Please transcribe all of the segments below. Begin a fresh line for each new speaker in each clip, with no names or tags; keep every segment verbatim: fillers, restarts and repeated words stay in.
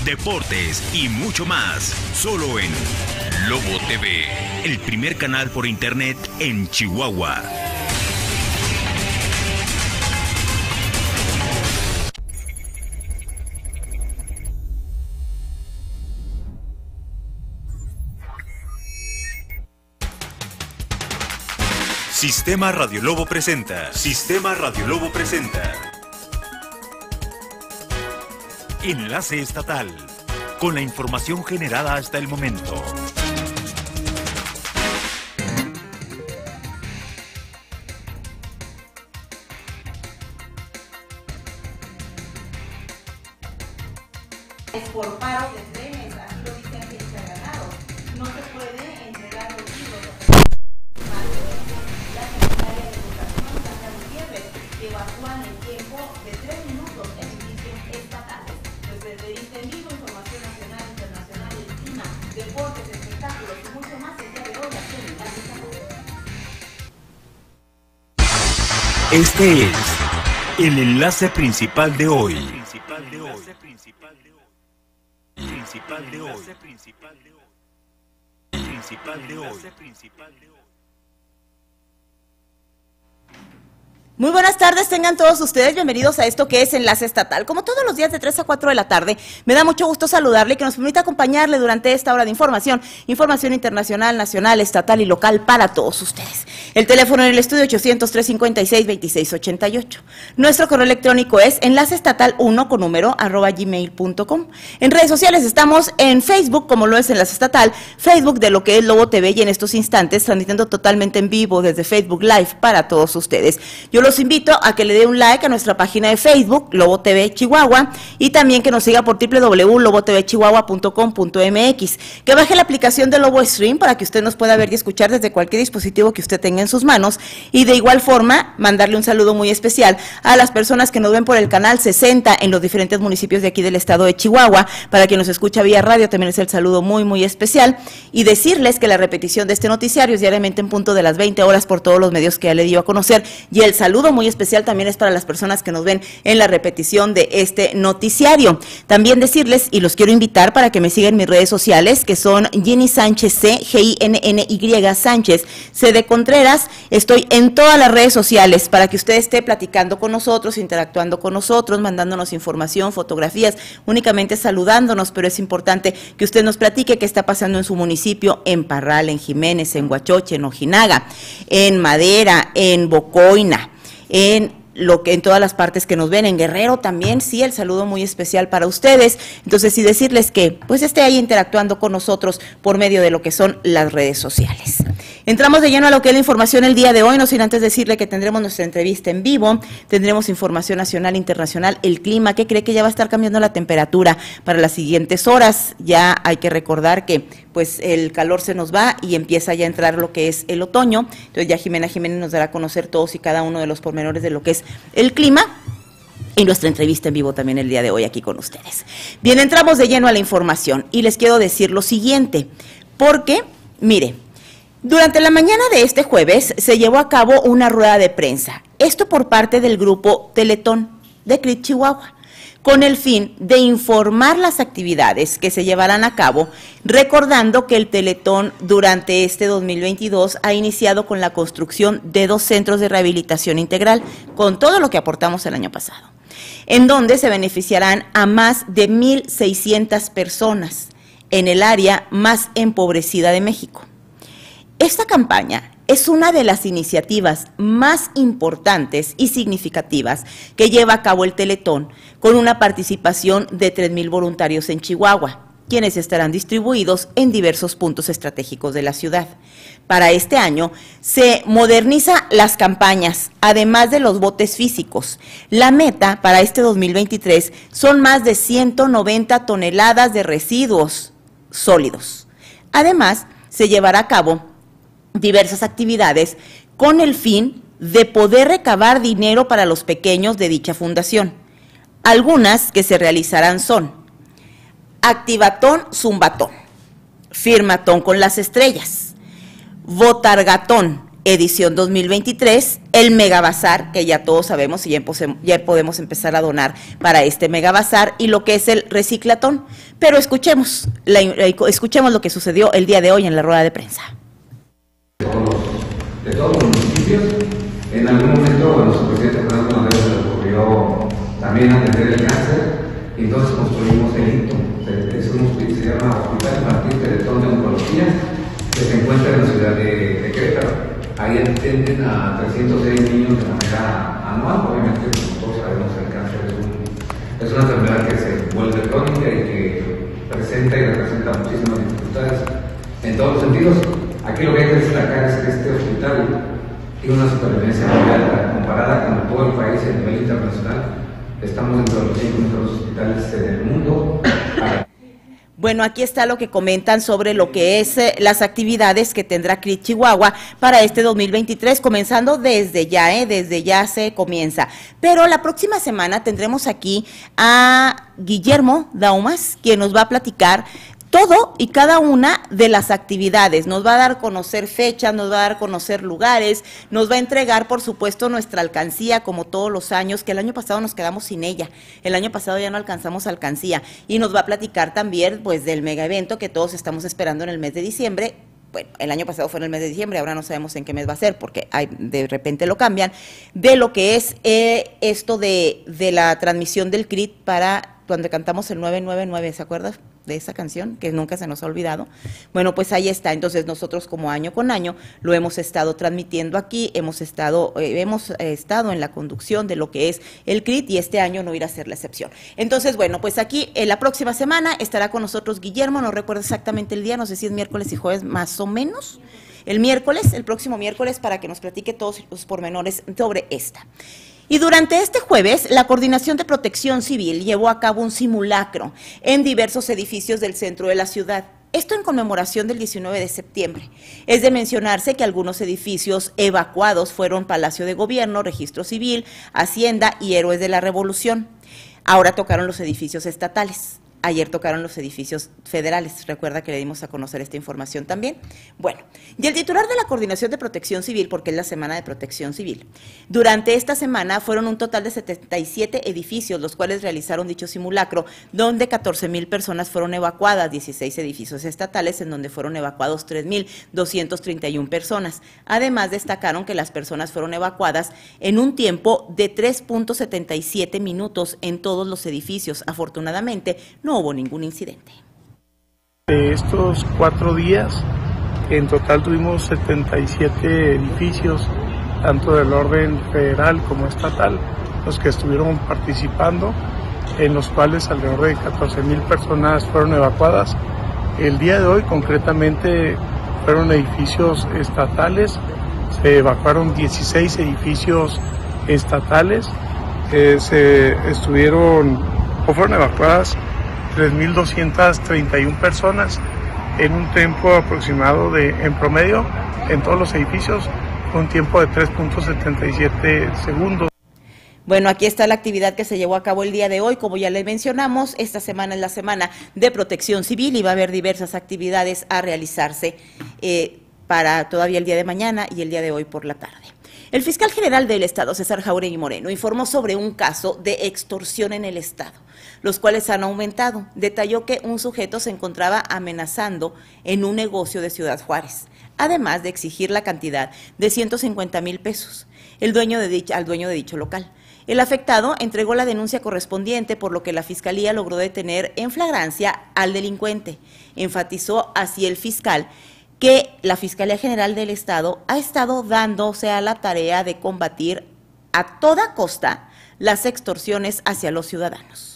deportes y mucho más. Solo en Lobo T V, el primer canal por internet en Chihuahua. Sistema Radio Lobo presenta. Sistema Radio Lobo presenta. Enlace estatal. Con la información generada hasta el momento.
Es por paro de trenes, así lo dice Agencia Ganado. No se puede entregar los libros. La secretaria de Educación, Sandra Gutiérrez, que evacúan el tiempo de tres minutos en edificios estatales. Desde entrevista en vivo, información nacional, internacional, el clima, deportes, espectáculos y mucho más el día de hoy aquí en Enlace Estatal.
Este es el enlace principal de hoy. Principal de hoy. Principal de hoy. Principal de hoy. Principal de hoy. Principal de hoy. Principal de hoy.
Muy buenas tardes, tengan todos ustedes bienvenidos a esto que es Enlace Estatal. Como todos los días de tres a cuatro de la tarde, me da mucho gusto saludarle y que nos permita acompañarle durante esta hora de información, información internacional, nacional, estatal y local para todos ustedes. El teléfono en el estudio ochocientos, trescientos cincuenta y seis, veintiséis ochenta y ocho. Nuestro correo electrónico es enlaceestatal uno con número arroba gmail punto com. En redes sociales estamos en Facebook, como lo es Enlace Estatal, Facebook de lo que es Lobo T V y en estos instantes transmitiendo totalmente en vivo desde Facebook Live para todos ustedes. Yo los invito a que le dé un like a nuestra página de Facebook, Lobo T V Chihuahua, y también que nos siga por doble u doble u doble u punto lobo t v chihuahua punto com punto m x, que baje la aplicación de Lobo Stream para que usted nos pueda ver y escuchar desde cualquier dispositivo que usted tenga en sus manos, y de igual forma mandarle un saludo muy especial a las personas que nos ven por el canal sesenta en los diferentes municipios de aquí del estado de Chihuahua. Para quien nos escucha vía radio también es el saludo muy muy especial, y decirles que la repetición de este noticiario es diariamente en punto de las veinte horas por todos los medios que ya le dio a conocer, y el saludo muy especial también es para las personas que nos ven en la repetición de este noticiario. También decirles, y los quiero invitar para que me sigan en mis redes sociales, que son Ginny Sánchez C, G I N N Y Sánchez, C de Contreras. Estoy en todas las redes sociales para que usted esté platicando con nosotros, interactuando con nosotros, mandándonos información, fotografías, únicamente saludándonos, pero es importante que usted nos platique qué está pasando en su municipio, en Parral, en Jiménez, en Huachoche, en Ojinaga, en Madera, en Bocoina, en lo que en todas las partes que nos ven, en Guerrero también, sí, el saludo muy especial para ustedes. Entonces, sí decirles que pues esté ahí interactuando con nosotros por medio de lo que son las redes sociales. Entramos de lleno a lo que es la información el día de hoy, no sin antes decirle que tendremos nuestra entrevista en vivo, tendremos información nacional, internacional, el clima, que cree que ya va a estar cambiando la temperatura para las siguientes horas. Ya hay que recordar que pues el calor se nos va y empieza ya a entrar lo que es el otoño. Entonces ya Jimena Jiménez nos dará a conocer todos y cada uno de los pormenores de lo que es el clima y nuestra entrevista en vivo también el día de hoy aquí con ustedes. Bien, entramos de lleno a la información y les quiero decir lo siguiente, porque, mire, durante la mañana de este jueves se llevó a cabo una rueda de prensa, esto por parte del grupo Teletón de C R I T Chihuahua, con el fin de informar las actividades que se llevarán a cabo, recordando que el Teletón durante este dos mil veintidós ha iniciado con la construcción de dos centros de rehabilitación integral, con todo lo que aportamos el año pasado, en donde se beneficiarán a más de mil seiscientas personas en el área más empobrecida de México. Esta campaña es una de las iniciativas más importantes y significativas que lleva a cabo el Teletón, con una participación de tres mil voluntarios en Chihuahua, quienes estarán distribuidos en diversos puntos estratégicos de la ciudad. Para este año se moderniza las campañas, además de los botes físicos. La meta para este dos mil veintitrés son más de ciento noventa toneladas de residuos sólidos. Además, se llevará a cabo diversas actividades con el fin de poder recabar dinero para los pequeños de dicha fundación. Algunas que se realizarán son Activatón Zumbatón, Firmatón con las estrellas, Botargatón, edición dos mil veintitrés, el Megabazar, que ya todos sabemos y ya, ya podemos empezar a donar para este Megabazar, y lo que es el Reciclatón. Pero escuchemos, la, escuchemos lo que sucedió el día de hoy en la rueda de prensa.
De todos los, de todos los municipios, en algún momento, bueno, su presidente Fernando Madero se le ocurrió también atender el cáncer, y entonces construimos el I N T O, es un hospital, se llama Hospital Martín Teletón de Oncología, que se encuentra en la ciudad de, de Querétaro. Ahí atienden a trescientos seis niños de manera anual. Obviamente, como todos sabemos, el cáncer es, un, es una enfermedad que se vuelve crónica y que presenta y representa muchísimas dificultades en todos los sentidos. Aquí lo que hay que destacar es que este hospital tiene una supervivencia muy alta comparada con todo el país a nivel internacional. Estamos dentro de los cinco mejores hospitales del mundo.
Bueno, aquí está lo que comentan sobre lo que es eh, las actividades que tendrá C R I T Chihuahua para este dos mil veintitrés, comenzando desde ya, eh, desde ya se comienza. Pero la próxima semana tendremos aquí a Guillermo Daumas, quien nos va a platicar todo y cada una de las actividades. Nos va a dar a conocer fechas, nos va a dar a conocer lugares, nos va a entregar, por supuesto, nuestra alcancía, como todos los años, que el año pasado nos quedamos sin ella. El año pasado ya no alcanzamos alcancía. Y nos va a platicar también, pues, del mega evento que todos estamos esperando en el mes de diciembre. Bueno, el año pasado fue en el mes de diciembre, ahora no sabemos en qué mes va a ser, porque hay, de repente lo cambian, de lo que es eh, esto de, de la transmisión del C R I T para cuando cantamos el nueve nueve nueve, ¿se acuerdan de esa canción? Que nunca se nos ha olvidado. Bueno, pues ahí está. Entonces nosotros, como año con año, lo hemos estado transmitiendo aquí, hemos estado eh, hemos eh, estado en la conducción de lo que es el C R I T, y este año no irá a ser la excepción. Entonces, bueno, pues aquí en la próxima semana estará con nosotros Guillermo, no recuerdo exactamente el día, no sé si es miércoles y jueves más o menos. El miércoles, el próximo miércoles, para que nos platique todos los pormenores sobre esta. Y durante este jueves, la Coordinación de Protección Civil llevó a cabo un simulacro en diversos edificios del centro de la ciudad. Esto en conmemoración del diecinueve de septiembre. Es de mencionarse que algunos edificios evacuados fueron Palacio de Gobierno, Registro Civil, Hacienda y Héroes de la Revolución. Ahora tocaron los edificios estatales. Ayer tocaron los edificios federales, recuerda que le dimos a conocer esta información también. Bueno, y el titular de la Coordinación de Protección Civil, porque es la Semana de Protección Civil, durante esta semana fueron un total de setenta y siete edificios los cuales realizaron dicho simulacro, donde catorce mil personas fueron evacuadas, dieciséis edificios estatales en donde fueron evacuados tres mil doscientas treinta y una personas. Además, destacaron que las personas fueron evacuadas en un tiempo de tres punto setenta y siete minutos en todos los edificios. Afortunadamente, no No hubo ningún incidente.
De estos cuatro días, en total tuvimos setenta y siete edificios, tanto del orden federal como estatal, los que estuvieron participando, en los cuales alrededor de catorce mil personas fueron evacuadas. El día de hoy, concretamente, fueron edificios estatales, se evacuaron dieciséis edificios estatales, eh, se estuvieron o fueron evacuadas tres mil doscientas treinta y una personas en un tiempo aproximado de, en promedio, en todos los edificios, un tiempo de tres punto setenta y siete segundos.
Bueno, aquí está la actividad que se llevó a cabo el día de hoy. Como ya les mencionamos, esta semana es la Semana de Protección Civil y va a haber diversas actividades a realizarse eh, para todavía el día de mañana y el día de hoy por la tarde. El fiscal general del Estado, César Jauregui Moreno, informó sobre un caso de extorsión en el Estado, los cuales han aumentado. Detalló que un sujeto se encontraba amenazando en un negocio de Ciudad Juárez, además de exigir la cantidad de ciento cincuenta mil pesos el dueño de dicha, al dueño de dicho local. El afectado entregó la denuncia correspondiente, por lo que la Fiscalía logró detener en flagrancia al delincuente. Enfatizó así el fiscal que la Fiscalía General del Estado ha estado dándose a la tarea de combatir a toda costa las extorsiones hacia los ciudadanos.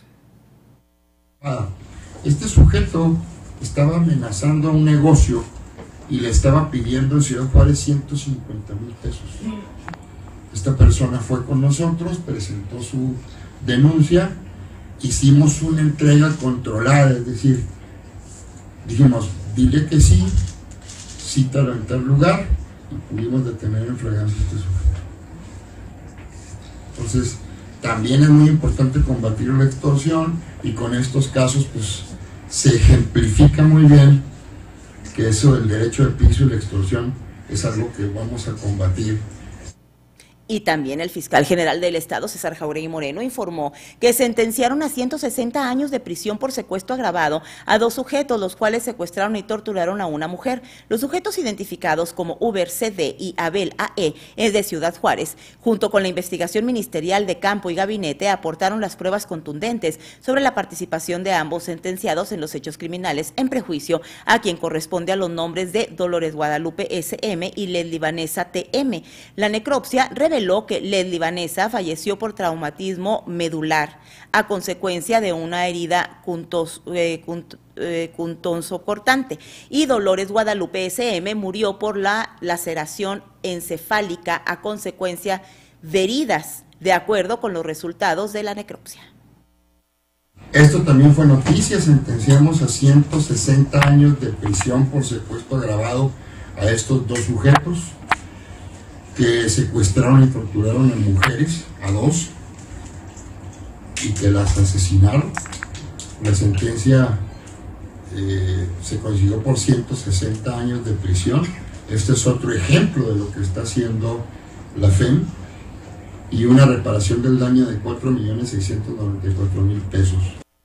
Este sujeto estaba amenazando a un negocio y le estaba pidiendo en Ciudad Juárez ciento cincuenta mil pesos. Esta persona fue con nosotros, presentó su denuncia, hicimos una entrega controlada, es decir, dijimos, dile que sí, cítalo en tal lugar, y pudimos detener en flagrancia a este sujeto. Entonces, también es muy importante combatir la extorsión, y con estos casos pues se ejemplifica muy bien que eso del derecho de piso y la extorsión es algo que vamos a combatir.
Y también el fiscal general del Estado, César Jauregui Moreno, informó que sentenciaron a ciento sesenta años de prisión por secuestro agravado a dos sujetos, los cuales secuestraron y torturaron a una mujer. Los sujetos identificados como Uber C D y Abel A E es de Ciudad Juárez, junto con la investigación ministerial de campo y gabinete, aportaron las pruebas contundentes sobre la participación de ambos sentenciados en los hechos criminales en prejuicio a quien corresponde a los nombres de Dolores Guadalupe S M y Leslie Vanessa T M. La necropsia reveló que Leslie Vanessa falleció por traumatismo medular a consecuencia de una herida cuntos, eh, cunt, eh, punzocortante y Dolores Guadalupe S M murió por la laceración encefálica a consecuencia de heridas, de acuerdo con los resultados de la necropsia.
Esto también fue noticia, sentenciamos a ciento sesenta años de prisión por secuestro agravado a estos dos sujetos que secuestraron y torturaron a mujeres, a dos, y que las asesinaron. La sentencia eh, se consiguió por ciento sesenta años de prisión. Este es otro ejemplo de lo que está haciendo la F E M, y una reparación del daño de cuatro millones seiscientos noventa y cuatro mil pesos.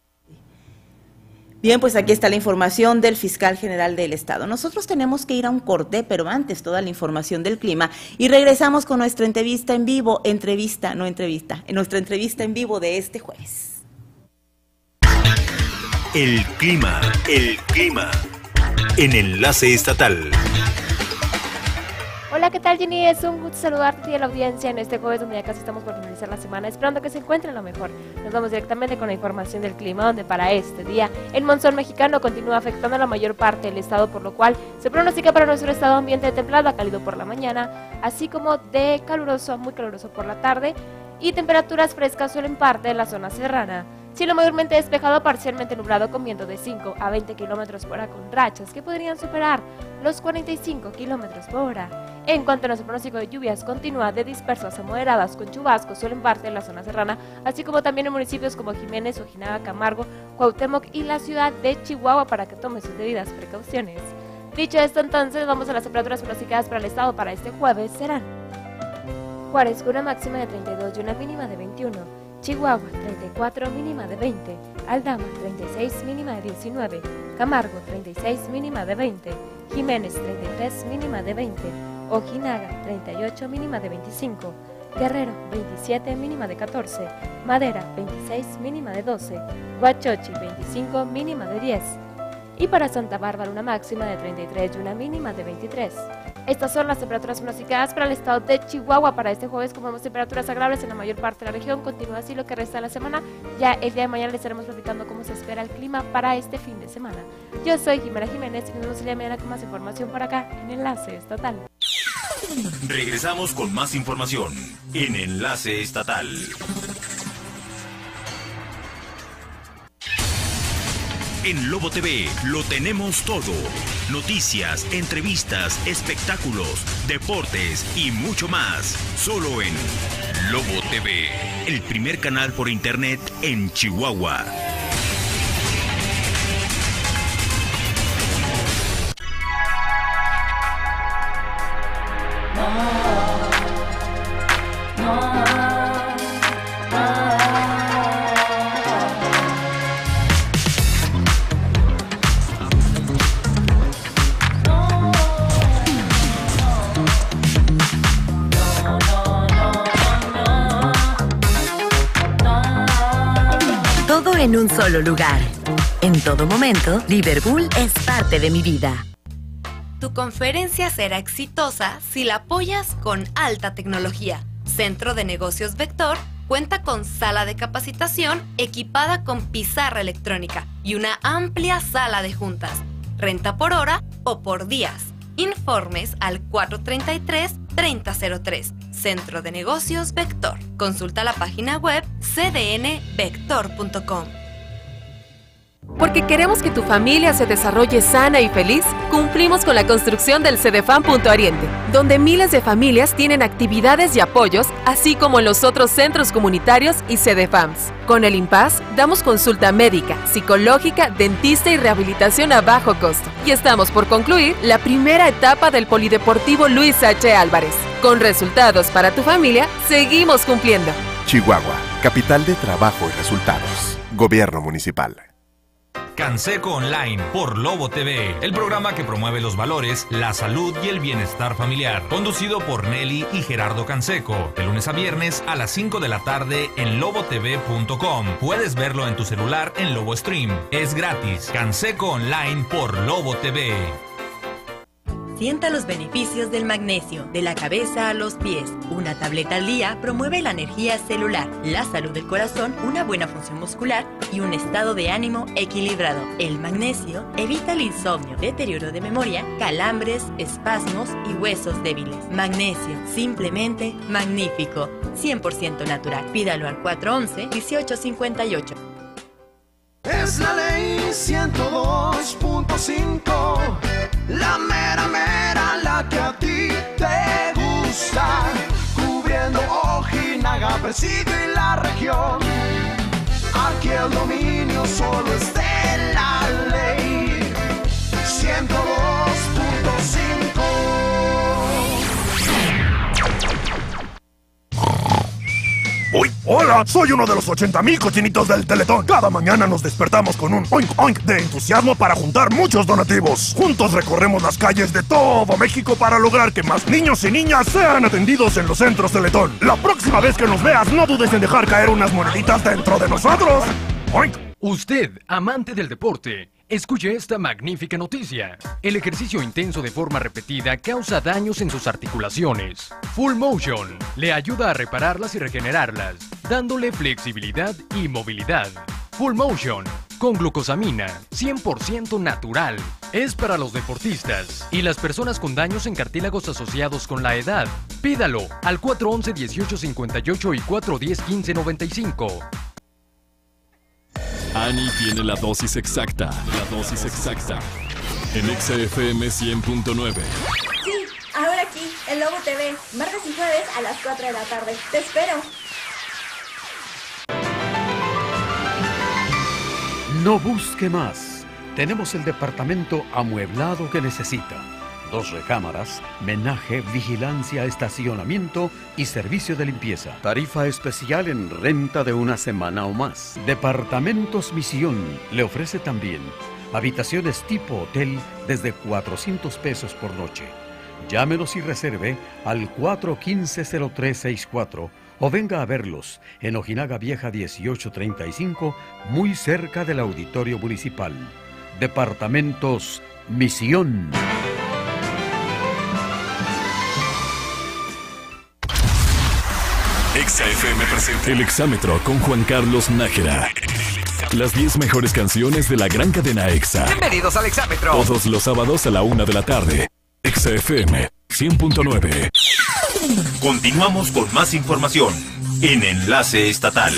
Bien, pues aquí está la información del fiscal general del Estado. Nosotros tenemos que ir a un corte, pero antes toda la información del clima, y regresamos con nuestra entrevista en vivo, entrevista, no entrevista, en nuestra entrevista en vivo de este jueves.
El clima, el clima, en Enlace Estatal.
Hola, ¿qué tal, Jenny? Es un gusto saludarte y a la audiencia en este jueves donde ya casi estamos por finalizar la semana, esperando que se encuentren lo mejor. Nos vamos directamente con la información del clima, donde para este día el monzón mexicano continúa afectando a la mayor parte del estado, por lo cual se pronostica para nuestro estado ambiente de templado a cálido por la mañana, así como de caluroso a muy caluroso por la tarde, y temperaturas frescas solo en parte de la zona serrana. Cielo mayormente despejado, parcialmente nublado, con viento de cinco a veinte kilómetros por hora, con rachas que podrían superar los cuarenta y cinco kilómetros por hora. En cuanto a nuestro pronóstico de lluvias, continúa de dispersas a moderadas, con chubascos solo en parte de la zona serrana, así como también en municipios como Jiménez, Ojinaga, Camargo, Cuauhtémoc y la ciudad de Chihuahua, para que tome sus debidas precauciones. Dicho esto, entonces, vamos a las temperaturas pronosticadas para el estado para este jueves. Serán Juárez con una máxima de treinta y dos y una mínima de veintiuno. Chihuahua, treinta y cuatro, mínima de veinte. Aldama, treinta y seis, mínima de diecinueve. Camargo, treinta y seis, mínima de veinte. Jiménez, treinta y tres, mínima de veinte. Ojinaga, treinta y ocho, mínima de veinticinco. Guerrero, veintisiete, mínima de catorce. Madera, veintiséis, mínima de doce. Huachochi, veinticinco, mínima de diez. Y para Santa Bárbara, una máxima de treinta y tres y una mínima de veintitrés. Estas son las temperaturas pronosticadas para el estado de Chihuahua para este jueves. Como vemos, temperaturas agradables en la mayor parte de la región. Continúa así lo que resta de la semana. Ya el día de mañana les estaremos platicando cómo se espera el clima para este fin de semana. Yo soy Jimena Jiménez y nos vemos el día de mañana con más información por acá en Enlace Estatal.
Regresamos con más información en Enlace Estatal. En Lobo T V lo tenemos todo. Noticias, entrevistas, espectáculos, deportes y mucho más. Solo en Lobo T V, el primer canal por internet en Chihuahua.
En un solo lugar. En todo momento, Liverpool es parte de mi vida.
Tu conferencia será exitosa si la apoyas con alta tecnología. Centro de Negocios Vector cuenta con sala de capacitación equipada con pizarra electrónica y una amplia sala de juntas. Renta por hora o por días. Informes al cuatro treinta y tres, treinta cero tres. Centro de Negocios Vector. Consulta la página web c d n vector punto com.
Porque queremos que tu familia se desarrolle sana y feliz, cumplimos con la construcción del CEDEFAM Punto Oriente, donde miles de familias tienen actividades y apoyos, así como en los otros centros comunitarios y CEDEFAMS. Con el IMPAS, damos consulta médica, psicológica, dentista y rehabilitación a bajo costo. Y estamos por concluir la primera etapa del Polideportivo Luis H. Álvarez. Con resultados para tu familia, seguimos cumpliendo.
Chihuahua, capital de trabajo y resultados. Gobierno municipal.
Canseco Online por Lobo T V, el programa que promueve los valores, la salud y el bienestar familiar. Conducido por Nelly y Gerardo Canseco, de lunes a viernes a las cinco de la tarde en lobo t v punto com. Puedes verlo en tu celular en Lobo Stream. Es gratis. Canseco Online por Lobo T V.
Sienta los beneficios del magnesio, de la cabeza a los pies. Una tableta al día promueve la energía celular, la salud del corazón, una buena función muscular y un estado de ánimo equilibrado. El magnesio evita el insomnio, deterioro de memoria, calambres, espasmos y huesos débiles. Magnesio, simplemente magnífico. cien por ciento natural. Pídalo al cuatro once, dieciocho cincuenta y ocho.
Es la ley ciento dos punto cinco, la mera mera, la que a ti te gusta, cubriendo Ojinaga, Presidio y la región. Aquí el dominio solo es de la ley ciento dos punto cinco.
¡Uy! ¡Hola! Soy uno de los ochenta mil cochinitos del Teletón. Cada mañana nos despertamos con un oink oink de entusiasmo para juntar muchos donativos. Juntos recorremos las calles de todo México para lograr que más niños y niñas sean atendidos en los centros Teletón. La próxima vez que nos veas, no dudes en dejar caer unas moneditas dentro de nosotros. Oink.
Usted, amante del deporte, escuche esta magnífica noticia. El ejercicio intenso de forma repetida causa daños en sus articulaciones. Full Motion le ayuda a repararlas y regenerarlas, dándole flexibilidad y movilidad. Full Motion, con glucosamina, cien por ciento natural. Es para los deportistas y las personas con daños en cartílagos asociados con la edad. Pídalo al cuatro once, dieciocho cincuenta y ocho y cuatro diez, quince noventa y cinco.
Ani tiene la dosis exacta, la dosis exacta. En Exa F M cien punto nueve.
Sí, ahora aquí, en Lobo T V, martes y jueves a las cuatro de la tarde. ¡Te espero!
No busque más. Tenemos el departamento amueblado que necesita. Dos recámaras, menaje, vigilancia, estacionamiento y servicio de limpieza. Tarifa especial en renta de una semana o más. Departamentos Misión le ofrece también habitaciones tipo hotel desde cuatrocientos pesos por noche. Llámenos y reserve al cuatro uno cinco, cero tres seis cuatro o venga a verlos en Ojinaga Vieja dieciocho treinta y cinco, muy cerca del Auditorio Municipal. Departamentos Misión.
Exa F M presenta El Exámetro con Juan Carlos Nájera. Las diez mejores canciones de la gran cadena Exa.
Bienvenidos al Exámetro.
Todos los sábados a la una de la tarde. Exa F M cien punto nueve.
Continuamos con más información en Enlace Estatal.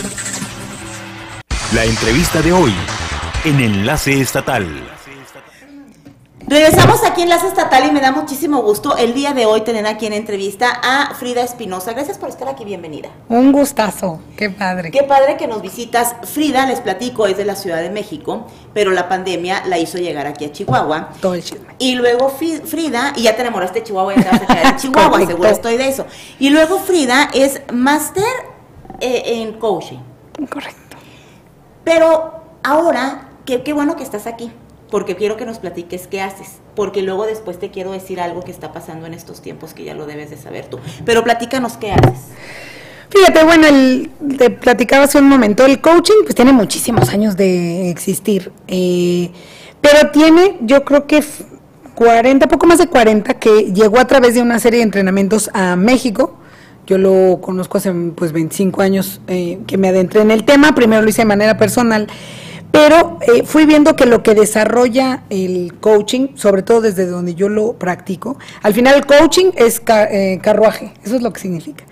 La entrevista de hoy en Enlace Estatal.
Regresamos aquí en Enlace Estatal y me da muchísimo gusto el día de hoy tener aquí en entrevista a Frida Espinosa. Gracias por estar aquí, bienvenida.
Un gustazo, qué padre.
Qué padre que nos visitas. Frida, les platico, es de la Ciudad de México, pero la pandemia la hizo llegar aquí a Chihuahua.
Todo el chisme.
Y luego Frida, y ya te enamoraste de Chihuahua y te vas a quedar en Chihuahua,
Correcto.
seguro estoy de eso. Y luego Frida es máster eh, en coaching.
Correcto.
Pero ahora, qué, qué bueno que estás aquí, porque quiero que nos platiques qué haces, porque luego después te quiero decir algo que está pasando en estos tiempos que ya lo debes de saber tú. Pero platícanos qué haces.
Fíjate, bueno, el, te platicaba hace un momento, el coaching pues tiene muchísimos años de existir, eh, pero tiene, yo creo que cuarenta, poco más de cuarenta, que llegó a través de una serie de entrenamientos a México. Yo lo conozco hace pues veinticinco años eh, que me adentré en el tema. Primero lo hice de manera personal, pero eh, fui viendo que lo que desarrolla el coaching, sobre todo desde donde yo lo practico, al final el coaching es ca eh, carruaje, eso es lo que significa.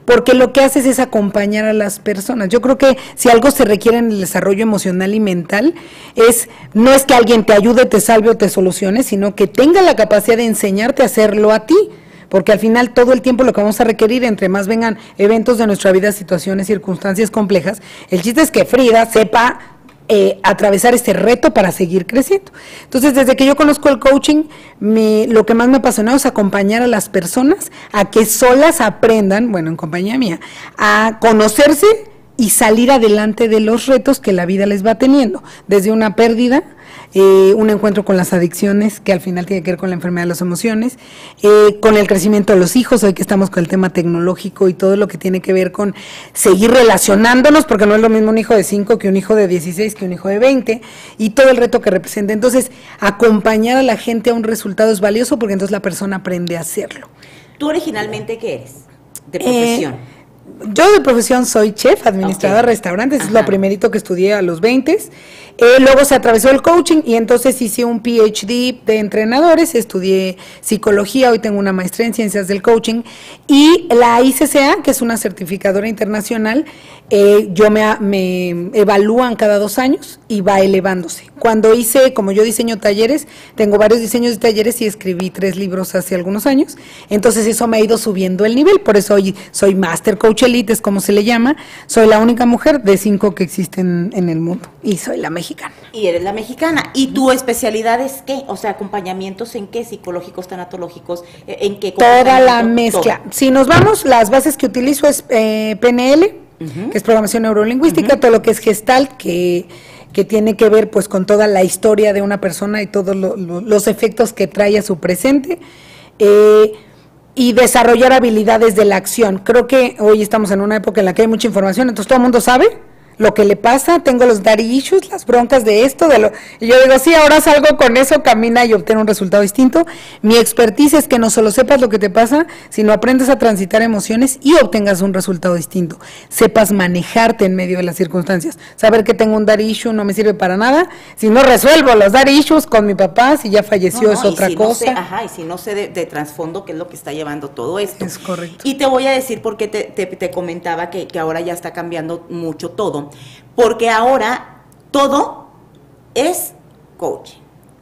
porque lo que haces es acompañar a las personas. Yo creo que si algo se requiere en el desarrollo emocional y mental, es no es que alguien te ayude, te salve o te solucione, sino que tenga la capacidad de enseñarte a hacerlo a ti, porque al final todo el tiempo lo que vamos a requerir, entre más vengan eventos de nuestra vida, situaciones, circunstancias complejas, el chiste es que Frida sepa Eh, atravesar este reto para seguir creciendo. Entonces, desde que yo conozco el coaching, me, lo que más me apasionó es acompañar a las personas a que solas aprendan, bueno, en compañía mía, a conocerse y salir adelante de los retos que la vida les va teniendo, desde una pérdida, eh, un encuentro con las adicciones, que al final tiene que ver con la enfermedad de las emociones, eh, con el crecimiento de los hijos, hoy que estamos con el tema tecnológico y todo lo que tiene que ver con seguir relacionándonos, porque no es lo mismo un hijo de cinco que un hijo de dieciséis, que un hijo de veinte, y todo el reto que representa. Entonces, acompañar a la gente a un resultado es valioso, porque entonces la persona aprende a hacerlo.
¿Tú originalmente qué eres? De profesión.
Eh, Yo de profesión soy chef, administradora
Okay.
de restaurantes,
Ajá.
es lo primerito que estudié a los veinte. Eh, luego se atravesó el coaching y entonces hice un P H D de entrenadores, estudié psicología, hoy tengo una maestría en ciencias del coaching, y la I C C A, que es una certificadora internacional, eh, yo me, me evalúan cada dos años y va elevándose. Cuando hice, como yo diseño talleres, tengo varios diseños de talleres y escribí tres libros hace algunos años, entonces eso me ha ido subiendo el nivel, por eso hoy soy Master Coach Elite, es como se le llama, soy la única mujer de cinco que existen en el mundo y soy la mexicana.
Y eres la mexicana. ¿Y tu especialidad es qué? O sea, acompañamientos en qué, psicológicos, tanatológicos, en qué.
Toda la mezcla. Todo. Si nos vamos, las bases que utilizo es eh, P N L, uh-huh. que es programación neurolingüística, uh-huh. todo lo que es Gestalt, que que tiene que ver pues con toda la historia de una persona y todos lo, lo, los efectos que trae a su presente, eh, y desarrollar habilidades de la acción. Creo que hoy estamos en una época en la que hay mucha información, entonces todo el mundo sabe lo que le pasa, tengo los daddy issues, las broncas de esto, de lo, y yo digo, sí, ahora salgo con eso, camina y obtén un resultado distinto. Mi expertise es que no solo sepas lo que te pasa, sino aprendes a transitar emociones y obtengas un resultado distinto. Sepas manejarte en medio de las circunstancias. Saber que tengo un daddy issue no me sirve para nada, si no resuelvo los daddy issues con mi papá, si ya falleció no, no, es otra
si
cosa.
No sé, ajá, y si no sé de, de trasfondo qué es lo que está llevando todo esto.
Es correcto.
Y te voy a decir por qué te, te, te comentaba que, que ahora ya está cambiando mucho todo. Porque ahora todo es coaching,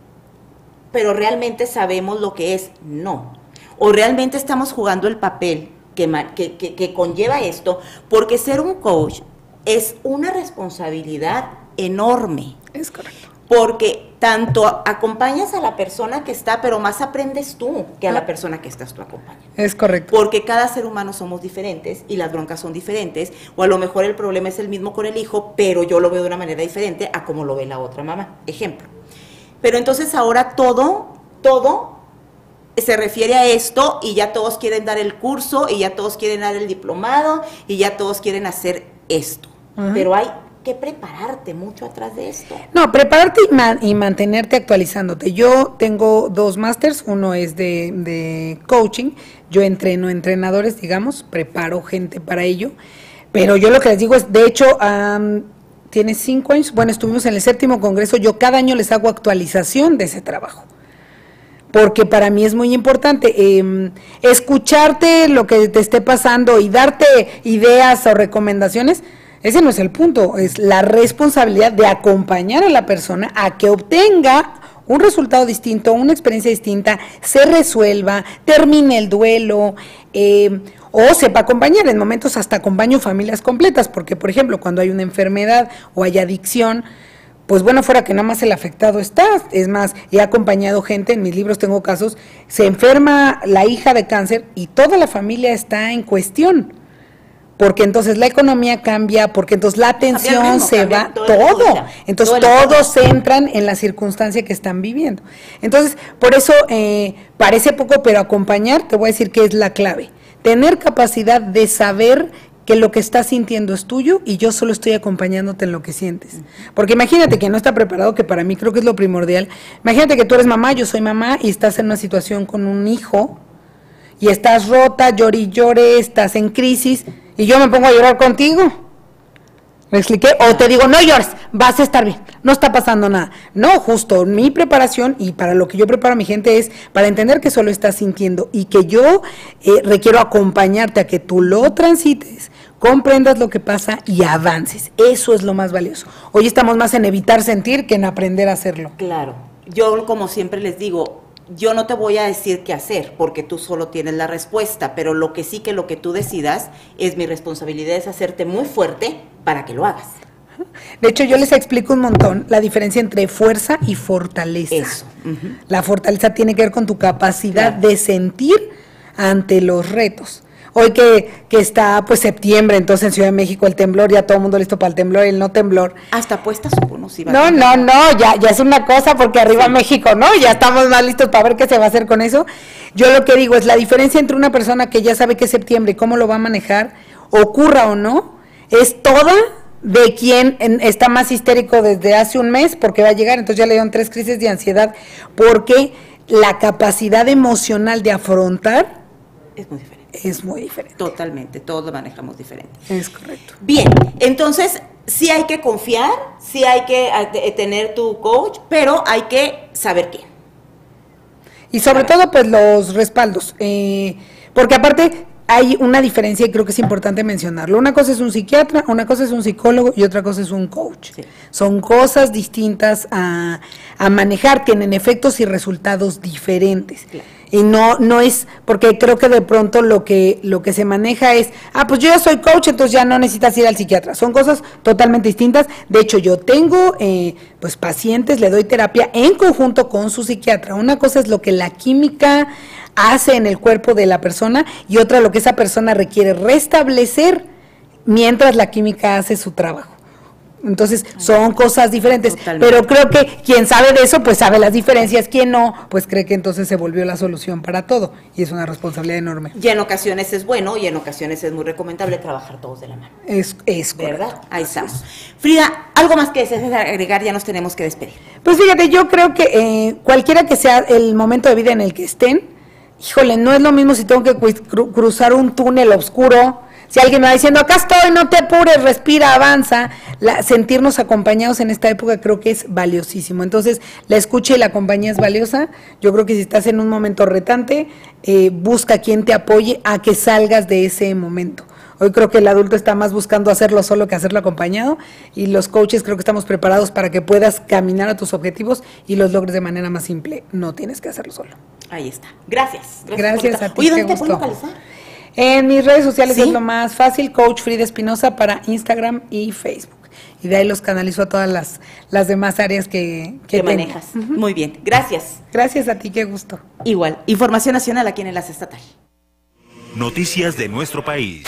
pero realmente sabemos lo que es no, o realmente estamos jugando el papel que, que, que, que conlleva esto, porque ser un coach es una responsabilidad enorme.
Es correcto.
Porque tanto acompañas a la persona que está, pero más aprendes tú que a la persona que estás tú acompañando.
Es correcto.
Porque cada ser humano somos diferentes y las broncas son diferentes, o a lo mejor el problema es el mismo con el hijo, pero yo lo veo de una manera diferente a como lo ve la otra mamá, ejemplo. Pero entonces ahora todo, todo se refiere a esto y ya todos quieren dar el curso y ya todos quieren dar el diplomado y ya todos quieren hacer esto. Uh-huh. Pero hay que prepararte mucho atrás de esto.
No, prepararte y, man, y mantenerte actualizándote. Yo tengo dos másters, uno es de, de coaching, yo entreno entrenadores, digamos, preparo gente para ello, pero yo lo que les digo es, de hecho, um, tiene cinco años, bueno, estuvimos en el séptimo congreso, yo cada año les hago actualización de ese trabajo, porque para mí es muy importante eh, escucharte lo que te esté pasando y darte ideas o recomendaciones. Ese no es el punto, es la responsabilidad de acompañar a la persona a que obtenga un resultado distinto, una experiencia distinta, se resuelva, termine el duelo, eh, o sepa acompañar. En momentos hasta acompaño familias completas, porque por ejemplo cuando hay una enfermedad o hay adicción, pues bueno, fuera que nada más el afectado está, es más, he acompañado gente, en mis libros tengo casos, se enferma la hija de cáncer y toda la familia está en cuestión, porque entonces la economía cambia, porque entonces la atención mismo, se va, todo, todo. entonces todo todos entran en la circunstancia que están viviendo. Entonces, por eso eh, parece poco, pero acompañar, te voy a decir que es la clave, tener capacidad de saber que lo que estás sintiendo es tuyo y yo solo estoy acompañándote en lo que sientes. Porque imagínate que no está preparado, que para mí creo que es lo primordial, imagínate que tú eres mamá, yo soy mamá y estás en una situación con un hijo y estás rota, llore y llore, estás en crisis, y yo me pongo a llorar contigo. ¿Me expliqué? O te digo, no llores, vas a estar bien, no está pasando nada. No, justo mi preparación y para lo que yo preparo a mi gente es para entender que solo estás sintiendo y que yo eh, requiero acompañarte a que tú lo transites, comprendas lo que pasa y avances. Eso es lo más valioso. Hoy estamos más en evitar sentir que en aprender a hacerlo.
Claro. Yo, como siempre les digo, yo no te voy a decir qué hacer, porque tú solo tienes la respuesta, pero lo que sí que lo que tú decidas es mi responsabilidad, es hacerte muy fuerte para que lo hagas.
De hecho, yo les explico un montón la diferencia entre fuerza y fortaleza.
Eso. Uh-huh.
La fortaleza tiene que ver con tu capacidad claro. de sentir ante los retos. Hoy que, que está pues septiembre, entonces en Ciudad de México el temblor, ya todo el mundo listo para el temblor y el no temblor.
Hasta puestas supongo si va
No, no, no, ya, ya es una cosa porque arriba sí. México, ¿no? Ya estamos más listos para ver qué se va a hacer con eso. Yo lo que digo es la diferencia entre una persona que ya sabe que es septiembre y cómo lo va a manejar, ocurra o no, es toda de quien en, está más histérico desde hace un mes porque va a llegar, entonces ya le dieron tres crisis de ansiedad, porque la capacidad emocional de afrontar
es muy diferente.
Es muy diferente.
Totalmente, todos lo manejamos diferente.
Es correcto.
Bien, entonces sí hay que confiar, sí hay que eh, tener tu coach, pero hay que saber qué.
Y sobre todo, pues los respaldos, eh, porque aparte hay una diferencia y creo que es importante mencionarlo. Una cosa es un psiquiatra, una cosa es un psicólogo y otra cosa es un coach. Sí. Son cosas distintas a, a manejar, tienen efectos y resultados diferentes. Claro. Y no no es, porque creo que de pronto lo que lo que se maneja es, ah, pues yo ya soy coach, entonces ya no necesitas ir al psiquiatra. Son cosas totalmente distintas. De hecho, yo tengo eh, pues pacientes, le doy terapia en conjunto con su psiquiatra. Una cosa es lo que la química hace en el cuerpo de la persona y otra lo que esa persona requiere restablecer mientras la química hace su trabajo. Entonces son cosas diferentes, totalmente. Pero creo que quien sabe de eso pues sabe las diferencias, quien no pues cree que entonces se volvió la solución para todo y es una responsabilidad enorme.
Y en ocasiones es bueno y en ocasiones es muy recomendable trabajar todos de la mano.
Es, es
¿verdad?
Correcto.
Ahí estamos. Frida, algo más que desees agregar, ya nos tenemos que despedir.
Pues fíjate, yo creo que eh, cualquiera que sea el momento de vida en el que estén, híjole, no es lo mismo si tengo que cru- cruzar un túnel oscuro. Si alguien me va diciendo, acá estoy, no te apures, respira, avanza, la, sentirnos acompañados en esta época creo que es valiosísimo. Entonces, la escucha y la compañía es valiosa. Yo creo que si estás en un momento retante, eh, busca quien te apoye a que salgas de ese momento. Hoy creo que el adulto está más buscando hacerlo solo que hacerlo acompañado y los coaches creo que estamos preparados para que puedas caminar a tus objetivos y los logres de manera más simple. No tienes que hacerlo solo.
Ahí está. Gracias.
Gracias, Gracias a ti.
Oye, ¿dónde te puedes localizar?
En mis redes sociales
¿Sí?
es lo más fácil, Coach Frida Espinosa para Instagram y Facebook. Y de ahí los canalizo a todas las, las demás áreas que, que,
que manejas. Uh-huh. Muy bien, gracias.
Gracias a ti, qué gusto.
Igual, información nacional aquí en Enlace Estatal.
Noticias de nuestro país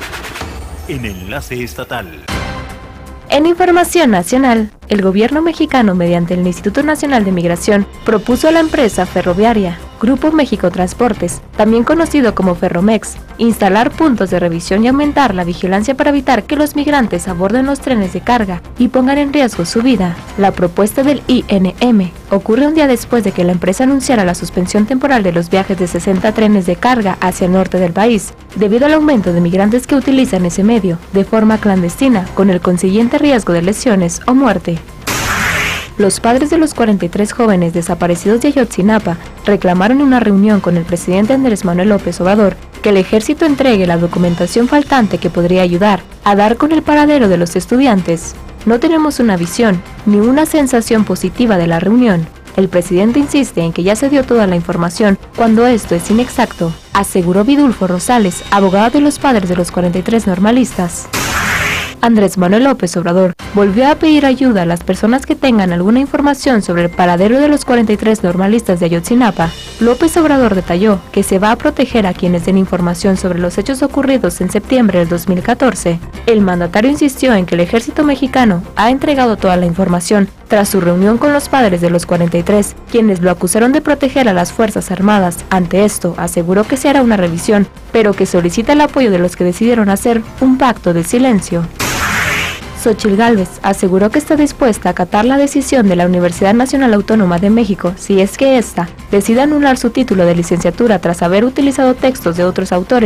en Enlace Estatal.
En información nacional, el gobierno mexicano, mediante el Instituto Nacional de Migración, propuso a la empresa ferroviaria Grupo México Transportes, también conocido como Ferromex, instalar puntos de revisión y aumentar la vigilancia para evitar que los migrantes aborden los trenes de carga y pongan en riesgo su vida. La propuesta del I N M ocurre un día después de que la empresa anunciara la suspensión temporal de los viajes de sesenta trenes de carga hacia el norte del país, debido al aumento de migrantes que utilizan ese medio de forma clandestina, con el consiguiente riesgo de lesiones o muerte. Los padres de los cuarenta y tres jóvenes desaparecidos de Ayotzinapa reclamaron en una reunión con el presidente Andrés Manuel López Obrador que el ejército entregue la documentación faltante que podría ayudar a dar con el paradero de los estudiantes. No tenemos una visión ni una sensación positiva de la reunión. El presidente insiste en que ya se dio toda la información cuando esto es inexacto, aseguró Vidulfo Rosales, abogado de los padres de los cuarenta y tres normalistas. Andrés Manuel López Obrador volvió a pedir ayuda a las personas que tengan alguna información sobre el paradero de los cuarenta y tres normalistas de Ayotzinapa. López Obrador detalló que se va a proteger a quienes den información sobre los hechos ocurridos en septiembre del dos mil catorce. El mandatario insistió en que el ejército mexicano ha entregado toda la información tras su reunión con los padres de los cuarenta y tres, quienes lo acusaron de proteger a las Fuerzas Armadas. Ante esto, aseguró que se hará una revisión, pero que solicita el apoyo de los que decidieron hacer un pacto de silencio. Xóchitl Gálvez aseguró que está dispuesta a acatar la decisión de la Universidad Nacional Autónoma de México si es que ésta decide anular su título de licenciatura tras haber utilizado textos de otros autores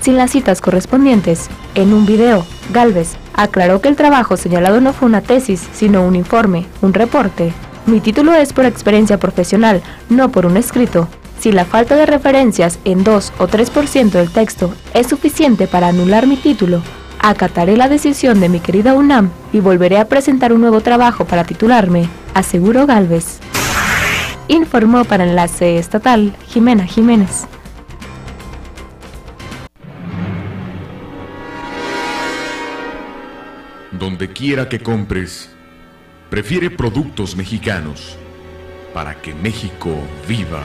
sin las citas correspondientes. En un video, Gálvez aclaró que el trabajo señalado no fue una tesis, sino un informe, un reporte. Mi título es por experiencia profesional, no por un escrito. Si la falta de referencias en dos o tres por ciento del texto es suficiente para anular mi título, acataré la decisión de mi querida UNAM y volveré a presentar un nuevo trabajo para titularme, aseguró Gálvez. Informó para Enlace Estatal Jimena Jiménez.
Donde quiera que compres, prefiere productos mexicanos para que México viva.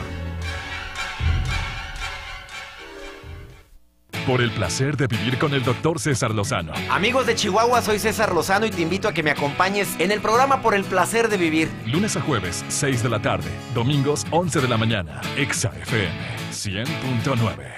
Por el placer de vivir con el doctor César Lozano.
Amigos de Chihuahua, soy César Lozano y te invito a que me acompañes en el programa Por el placer de vivir.
Lunes a jueves, seis de la tarde. Domingos, once de la mañana. Exa F M, cien punto nueve.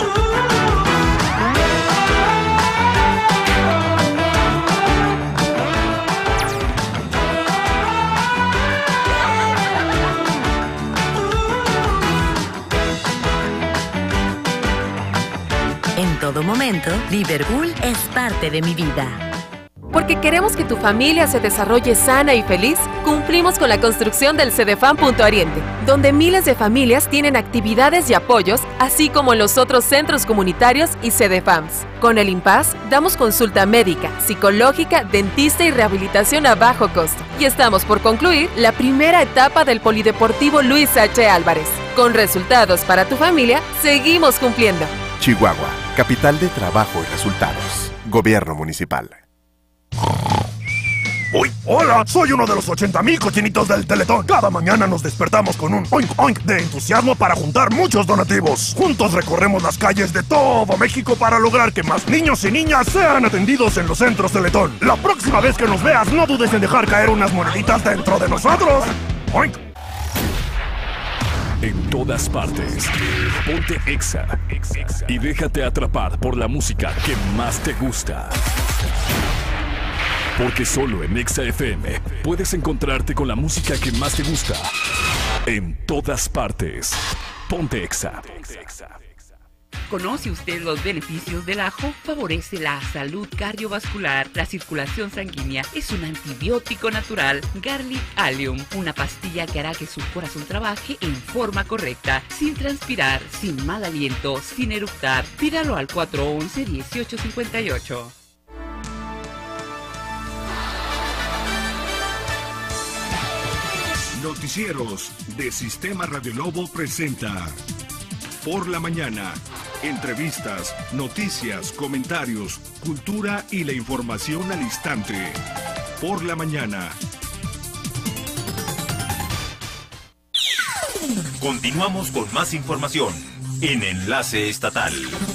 En todo momento, Liverpool es parte de mi vida.
Porque queremos que tu familia se desarrolle sana y feliz, cumplimos con la construcción del Cedefam Punto Oriente, donde miles de familias tienen actividades y apoyos, así como en los otros centros comunitarios y Cedefams. Con el Impas, damos consulta médica, psicológica, dentista y rehabilitación a bajo costo. Y estamos por concluir la primera etapa del Polideportivo Luis H. Álvarez. Con resultados para tu familia, seguimos cumpliendo.
Chihuahua, capital de trabajo y resultados. Gobierno municipal.
¡Uy! ¡Hola! Soy uno de los ochenta mil cochinitos del Teletón. Cada mañana nos despertamos con un oink oink de entusiasmo para juntar muchos donativos. Juntos recorremos las calles de todo México para lograr que más niños y niñas sean atendidos en los centros Teletón. La próxima vez que nos veas, no dudes en dejar caer unas moneditas dentro de nosotros. ¡Oink!
En todas partes. Ponte Exa y déjate atrapar por la música que más te gusta. Porque solo en Exa F M puedes encontrarte con la música que más te gusta. En todas partes. Ponte Exa.
¿Conoce usted los beneficios del ajo? Favorece la salud cardiovascular, la circulación sanguínea, es un antibiótico natural. Garlic Allium, una pastilla que hará que su corazón trabaje en forma correcta, sin transpirar, sin mal aliento, sin eructar. Pídalo al cuatro once, dieciocho cincuenta y ocho.
Noticieros de Sistema Radio Lobo presenta Por la Mañana. Entrevistas, noticias, comentarios, cultura y la información al instante. Por la Mañana.
Continuamos con más información en Enlace Estatal.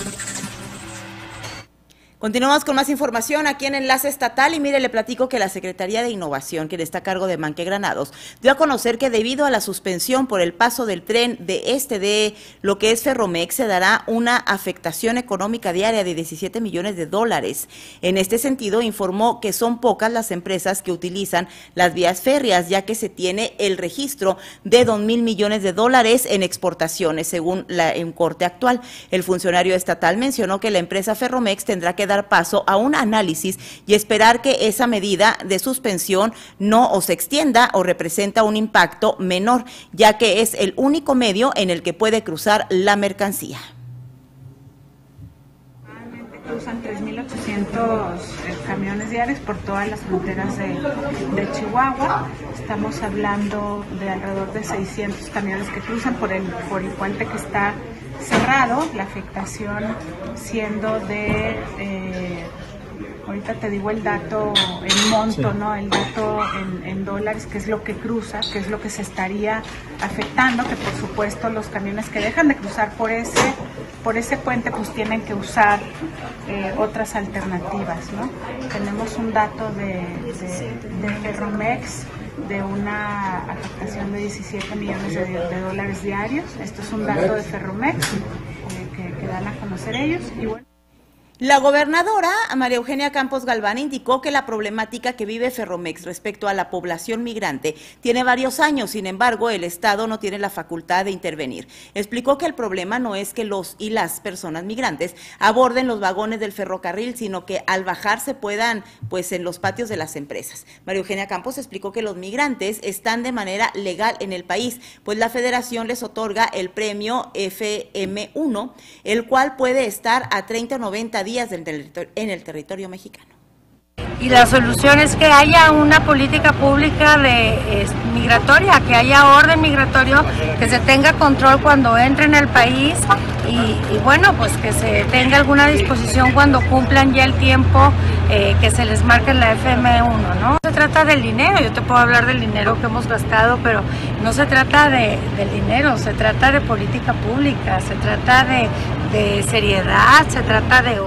Continuamos con más información aquí en Enlace Estatal y mire, le platico que la Secretaría de Innovación, que está a cargo de Manque Granados, dio a conocer que debido a la suspensión por el paso del tren de este de lo que es Ferromex, se dará una afectación económica diaria de diecisiete millones de dólares. En este sentido, informó que son pocas las empresas que utilizan las vías férreas, ya que se tiene el registro de dos mil millones de dólares en exportaciones, según la en corte actual. El funcionario estatal mencionó que la empresa Ferromex tendrá que dar paso a un análisis y esperar que esa medida de suspensión no o se extienda o representa un impacto menor, ya que es el único medio en el que puede cruzar la mercancía.
Cruzan tres mil ochocientos camiones diarios por todas las fronteras de, de Chihuahua. Estamos hablando de alrededor de seiscientos camiones que cruzan por el, por el puente que está cerrado, la afectación siendo de, eh, ahorita te digo el dato, el monto, sí. ¿no? El dato en, en dólares, que es lo que cruza, que es lo que se estaría afectando, que por supuesto los camiones que dejan de cruzar por ese, por ese puente pues tienen que usar eh, otras alternativas, ¿no? Tenemos un dato de, de, de Ferromex de una afectación de diecisiete millones de, de dólares diarios. Esto es un dato de Ferromex eh, que, que dan a conocer ellos. Y bueno.
La gobernadora María Eugenia Campos Galván indicó que la problemática que vive Ferromex respecto a la población migrante tiene varios años, sin embargo, el Estado no tiene la facultad de intervenir. Explicó que el problema no es que los y las personas migrantes aborden los vagones del ferrocarril, sino que al bajar se puedan, pues, en los patios de las empresas. María Eugenia Campos explicó que los migrantes están de manera legal en el país, pues la Federación les otorga el premio F M uno, el cual puede estar a treinta o noventa días en el territorio mexicano.
Y la solución es que haya una política pública de eh, migratoria, que haya orden migratorio, que se tenga control cuando entren al país y, y bueno, pues que se tenga alguna disposición cuando cumplan ya el tiempo eh, que se les marca en la F M uno, ¿no? No se trata del dinero, yo te puedo hablar del dinero que hemos gastado, pero no se trata de, del dinero, se trata de política pública, se trata de, de seriedad, se trata de...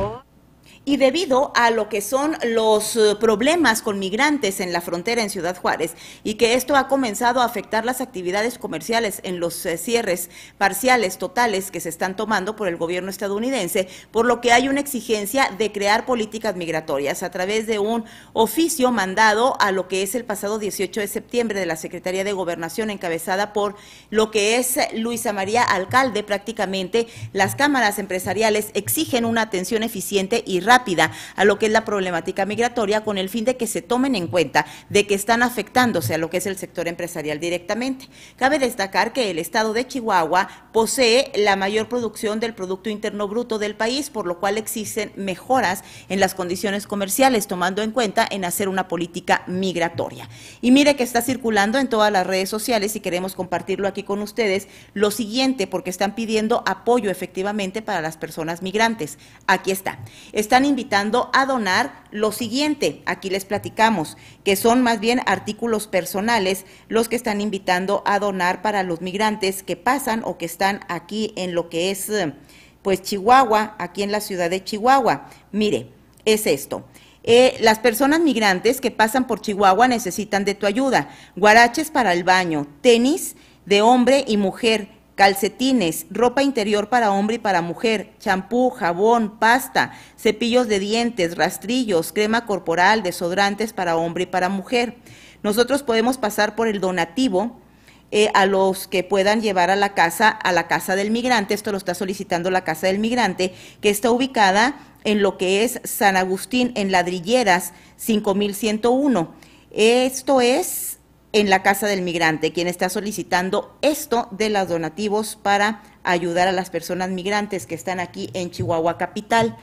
Y debido a lo que son los problemas con migrantes en la frontera en Ciudad Juárez y que esto ha comenzado a afectar las actividades comerciales en los eh, cierres parciales totales que se están tomando por el gobierno estadounidense, por lo que hay una exigencia de crear políticas migratorias a través de un oficio mandado a lo que es el pasado dieciocho de septiembre de la Secretaría de Gobernación, encabezada por lo que es Luisa María Alcalde. Prácticamente las cámaras empresariales exigen una atención eficiente y rápida rápida a lo que es la problemática migratoria, con el fin de que se tomen en cuenta de que están afectándose a lo que es el sector empresarial directamente. Cabe destacar que el estado de Chihuahua posee la mayor producción del Producto Interno Bruto del país, por lo cual existen mejoras en las condiciones comerciales, tomando en cuenta en hacer una política migratoria. Y mire que está circulando en todas las redes sociales y queremos compartirlo aquí con ustedes lo siguiente, porque están pidiendo apoyo efectivamente para las personas migrantes. Aquí está. Están invitando a donar lo siguiente, aquí les platicamos, que son más bien artículos personales los que están invitando a donar para los migrantes que pasan o que están aquí en lo que es, pues, Chihuahua, aquí en la ciudad de Chihuahua. Mire, es esto. Eh, las personas migrantes que pasan por Chihuahua necesitan de tu ayuda. Guaraches para el baño, tenis de hombre y mujer, calcetines, ropa interior para hombre y para mujer, champú, jabón, pasta, cepillos de dientes, rastrillos, crema corporal, desodorantes para hombre y para mujer. Nosotros podemos pasar por el donativo eh, a los que puedan llevar a la casa, a la casa del migrante. Esto lo está solicitando la Casa del Migrante, que está ubicada en lo que es San Agustín, en Ladrilleras, cinco mil ciento uno. Esto es en la Casa del Migrante, quien está solicitando esto de los donativos para ayudar a las personas migrantes que están aquí en Chihuahua capital.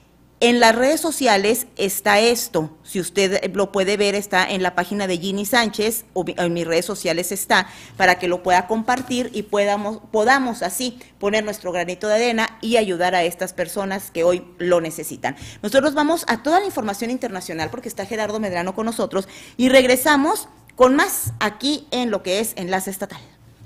En las redes sociales está esto, si usted lo puede ver, está en la página de Ginny Sánchez, o en mis redes sociales está, para que lo pueda compartir y podamos, podamos así poner nuestro granito de arena y ayudar a estas personas que hoy lo necesitan. Nosotros vamos a toda la información internacional porque está Gerardo Medrano con nosotros y regresamos con más aquí en lo que es Enlace Estatal.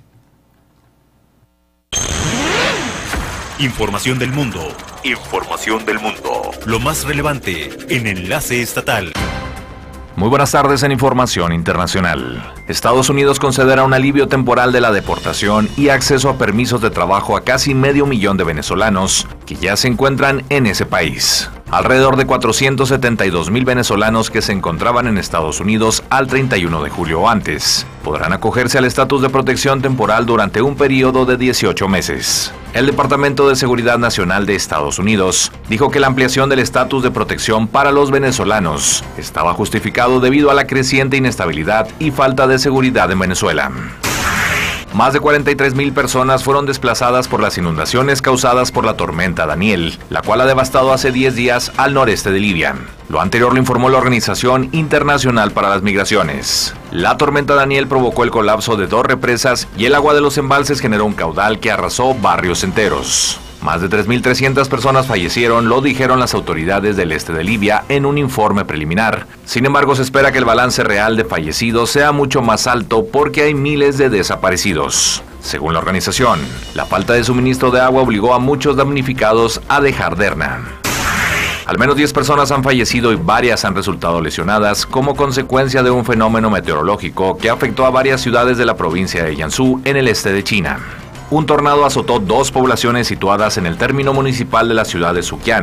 Información del mundo. Información del mundo. Lo más relevante en Enlace Estatal.
Muy buenas tardes en Información Internacional. Estados Unidos concederá un alivio temporal de la deportación y acceso a permisos de trabajo a casi medio millón de venezolanos que ya se encuentran en ese país. Alrededor de cuatrocientos setenta y dos mil venezolanos que se encontraban en Estados Unidos al treinta y uno de julio o antes podrán acogerse al estatus de protección temporal durante un periodo de dieciocho meses. El Departamento de Seguridad Nacional de Estados Unidos dijo que la ampliación del estatus de protección para los venezolanos estaba justificado debido a la creciente inestabilidad y falta de seguridad en Venezuela. Más de cuarenta y tres mil personas fueron desplazadas por las inundaciones causadas por la tormenta Daniel, la cual ha devastado hace diez días al noreste de Libia. Lo anterior lo informó la Organización Internacional para las Migraciones. La tormenta Daniel provocó el colapso de dos represas y el agua de los embalses generó un caudal que arrasó barrios enteros. Más de tres mil trescientas personas fallecieron, lo dijeron las autoridades del este de Libia en un informe preliminar. Sin embargo, se espera que el balance real de fallecidos sea mucho más alto porque hay miles de desaparecidos. Según la organización, la falta de suministro de agua obligó a muchos damnificados a dejar Derna. Al menos diez personas han fallecido y varias han resultado lesionadas como consecuencia de un fenómeno meteorológico que afectó a varias ciudades de la provincia de Jiangsu en el este de China. Un tornado azotó dos poblaciones situadas en el término municipal de la ciudad de Suqian,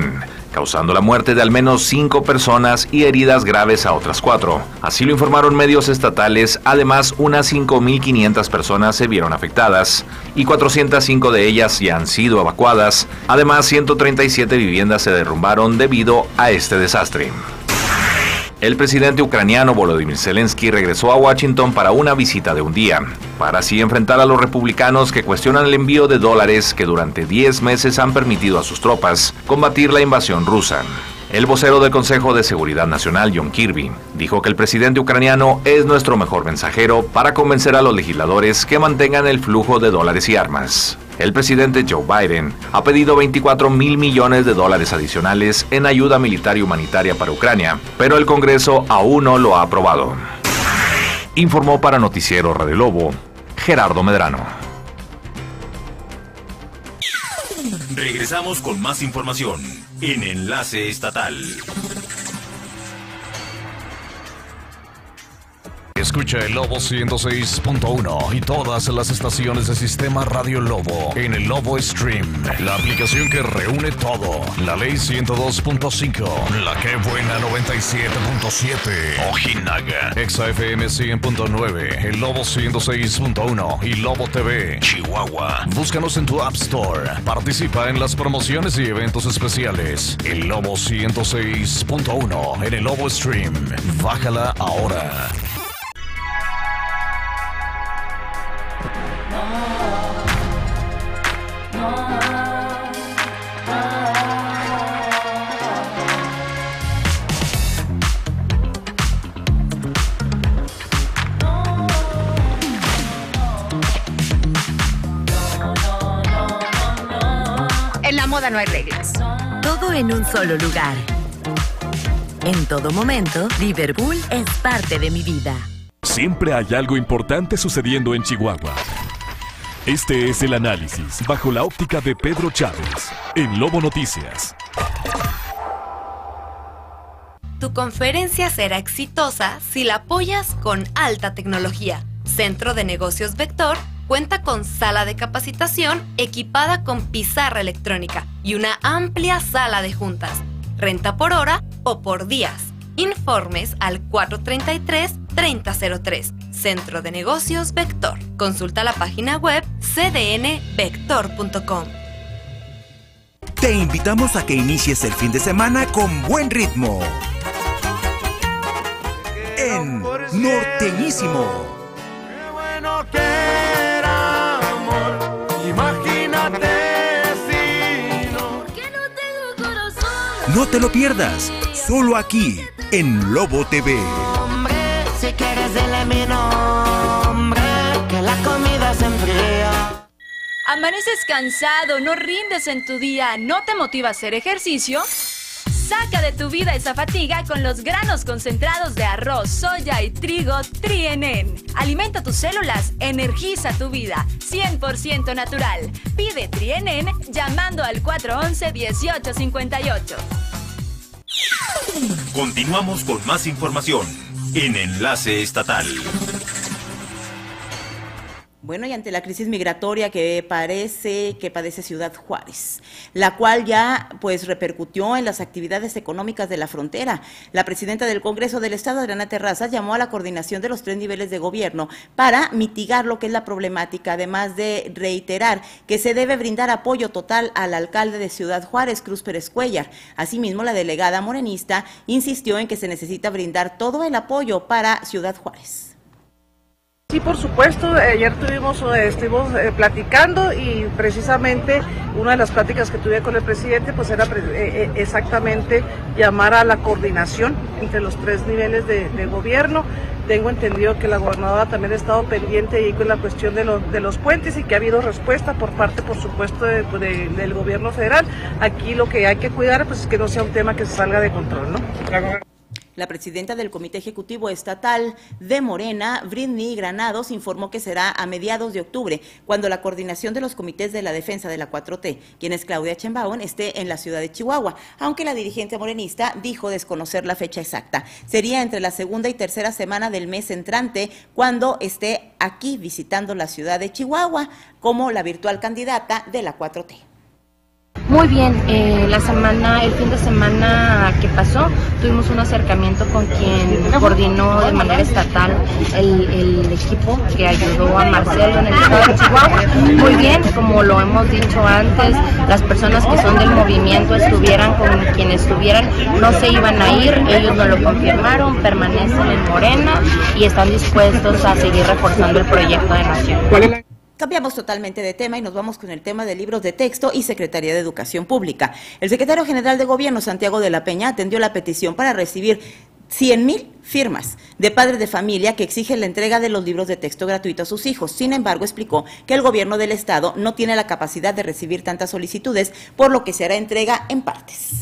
causando la muerte de al menos cinco personas y heridas graves a otras cuatro. Así lo informaron medios estatales. Además, unas cinco mil quinientas personas se vieron afectadas y cuatrocientas cinco de ellas ya han sido evacuadas. Además, ciento treinta y siete viviendas se derrumbaron debido a este desastre. El presidente ucraniano Volodymyr Zelensky regresó a Washington para una visita de un día, para así enfrentar a los republicanos que cuestionan el envío de dólares que durante diez meses han permitido a sus tropas combatir la invasión rusa. El vocero del Consejo de Seguridad Nacional, John Kirby, dijo que el presidente ucraniano es nuestro mejor mensajero para convencer a los legisladores que mantengan el flujo de dólares y armas. El presidente Joe Biden ha pedido veinticuatro mil millones de dólares adicionales en ayuda militar y humanitaria para Ucrania, pero el Congreso aún no lo ha aprobado. Informó para Noticiero Radio Lobo, Gerardo Medrano.
Regresamos con más información en Enlace Estatal.
Escucha el Lobo ciento seis punto uno y todas las estaciones de Sistema Radio Lobo en el Lobo Stream, la aplicación que reúne todo. La Ley ciento dos punto cinco, La Que Buena noventa y siete punto siete, Ojinaga, Exa F M cien punto nueve, el Lobo ciento seis punto uno y Lobo T V, Chihuahua. Búscanos en tu App Store. Participa en las promociones y eventos especiales. El Lobo ciento seis punto uno en el Lobo Stream. Bájala ahora.
En la moda no hay reglas.
Todo en un solo lugar. En todo momento, Liverpool es parte de mi vida.
Siempre hay algo importante sucediendo en Chihuahua. Este es el análisis bajo la óptica de Pedro Chávez en Lobo Noticias.
Tu conferencia será exitosa si la apoyas con alta tecnología. Centro de Negocios Vector cuenta con sala de capacitación equipada con pizarra electrónica y una amplia sala de juntas. Renta por hora o por días. Informes al cuatro treinta y tres, treinta cero tres. Centro de Negocios Vector. Consulta la página web c d n vector punto com.
Te invitamos a que inicies el fin de semana con buen ritmo. En Norteñísimo.
Qué bueno que era amor. Imagínate si no. ¿Por qué no tengo corazón?
No te lo pierdas. Solo aquí, en Lobo T V.
Hombre, si quieres dile mi nombre, que la comida se enfría.
¿Amaneces cansado, no rindes en tu día, no te motiva a hacer ejercicio? Saca de tu vida esa fatiga con los granos concentrados de arroz, soya y trigo Tri N N. Alimenta tus células, energiza tu vida, cien por ciento natural. Pide Tri N N llamando al cuatro once, dieciocho cincuenta y ocho.
Continuamos con más información en Enlace Estatal.
Bueno, y ante la crisis migratoria que parece que padece Ciudad Juárez, la cual ya pues repercutió en las actividades económicas de la frontera, la presidenta del Congreso del Estado, Adriana Terrazas, llamó a la coordinación de los tres niveles de gobierno para mitigar lo que es la problemática, además de reiterar que se debe brindar apoyo total al alcalde de Ciudad Juárez, Cruz Pérez Cuellar. Asimismo, la delegada morenista insistió en que se necesita brindar todo el apoyo para Ciudad Juárez.
Sí, por supuesto, ayer tuvimos, estuvimos eh, platicando y precisamente una de las pláticas que tuve con el presidente pues era eh, exactamente llamar a la coordinación entre los tres niveles de, de gobierno. Tengo entendido que la gobernadora también ha estado pendiente ahí con la cuestión de, lo, de los puentes y que ha habido respuesta por parte, por supuesto, de, de, del gobierno federal. Aquí lo que hay que cuidar pues es que no sea un tema que se salga de control, ¿no?
La presidenta del Comité Ejecutivo Estatal de Morena, Britney Granados, informó que será a mediados de octubre, cuando la coordinación de los comités de la defensa de la cuatro T, quien es Claudia Sheinbaum, esté en la ciudad de Chihuahua, aunque la dirigente morenista dijo desconocer la fecha exacta. Sería entre la segunda y tercera semana del mes entrante, cuando esté aquí visitando la ciudad de Chihuahua como la virtual candidata de la cuatro T.
Muy bien, eh, la semana, el fin de semana que pasó, tuvimos un acercamiento con quien coordinó de manera estatal el, el equipo que ayudó a Marcelo en el estado de Chihuahua. Muy bien, como lo hemos dicho antes, las personas que son del movimiento estuvieran con quien estuvieran, no se iban a ir, ellos nos lo confirmaron, permanecen en Morena y están dispuestos a seguir reforzando el proyecto de nación.
Cambiamos totalmente de tema y nos vamos con el tema de libros de texto y Secretaría de Educación Pública. El secretario general de Gobierno, Santiago de la Peña, atendió la petición para recibir cien mil firmas de padres de familia que exigen la entrega de los libros de texto gratuito a sus hijos. Sin embargo, explicó que el gobierno del estado no tiene la capacidad de recibir tantas solicitudes, por lo que se hará entrega en partes.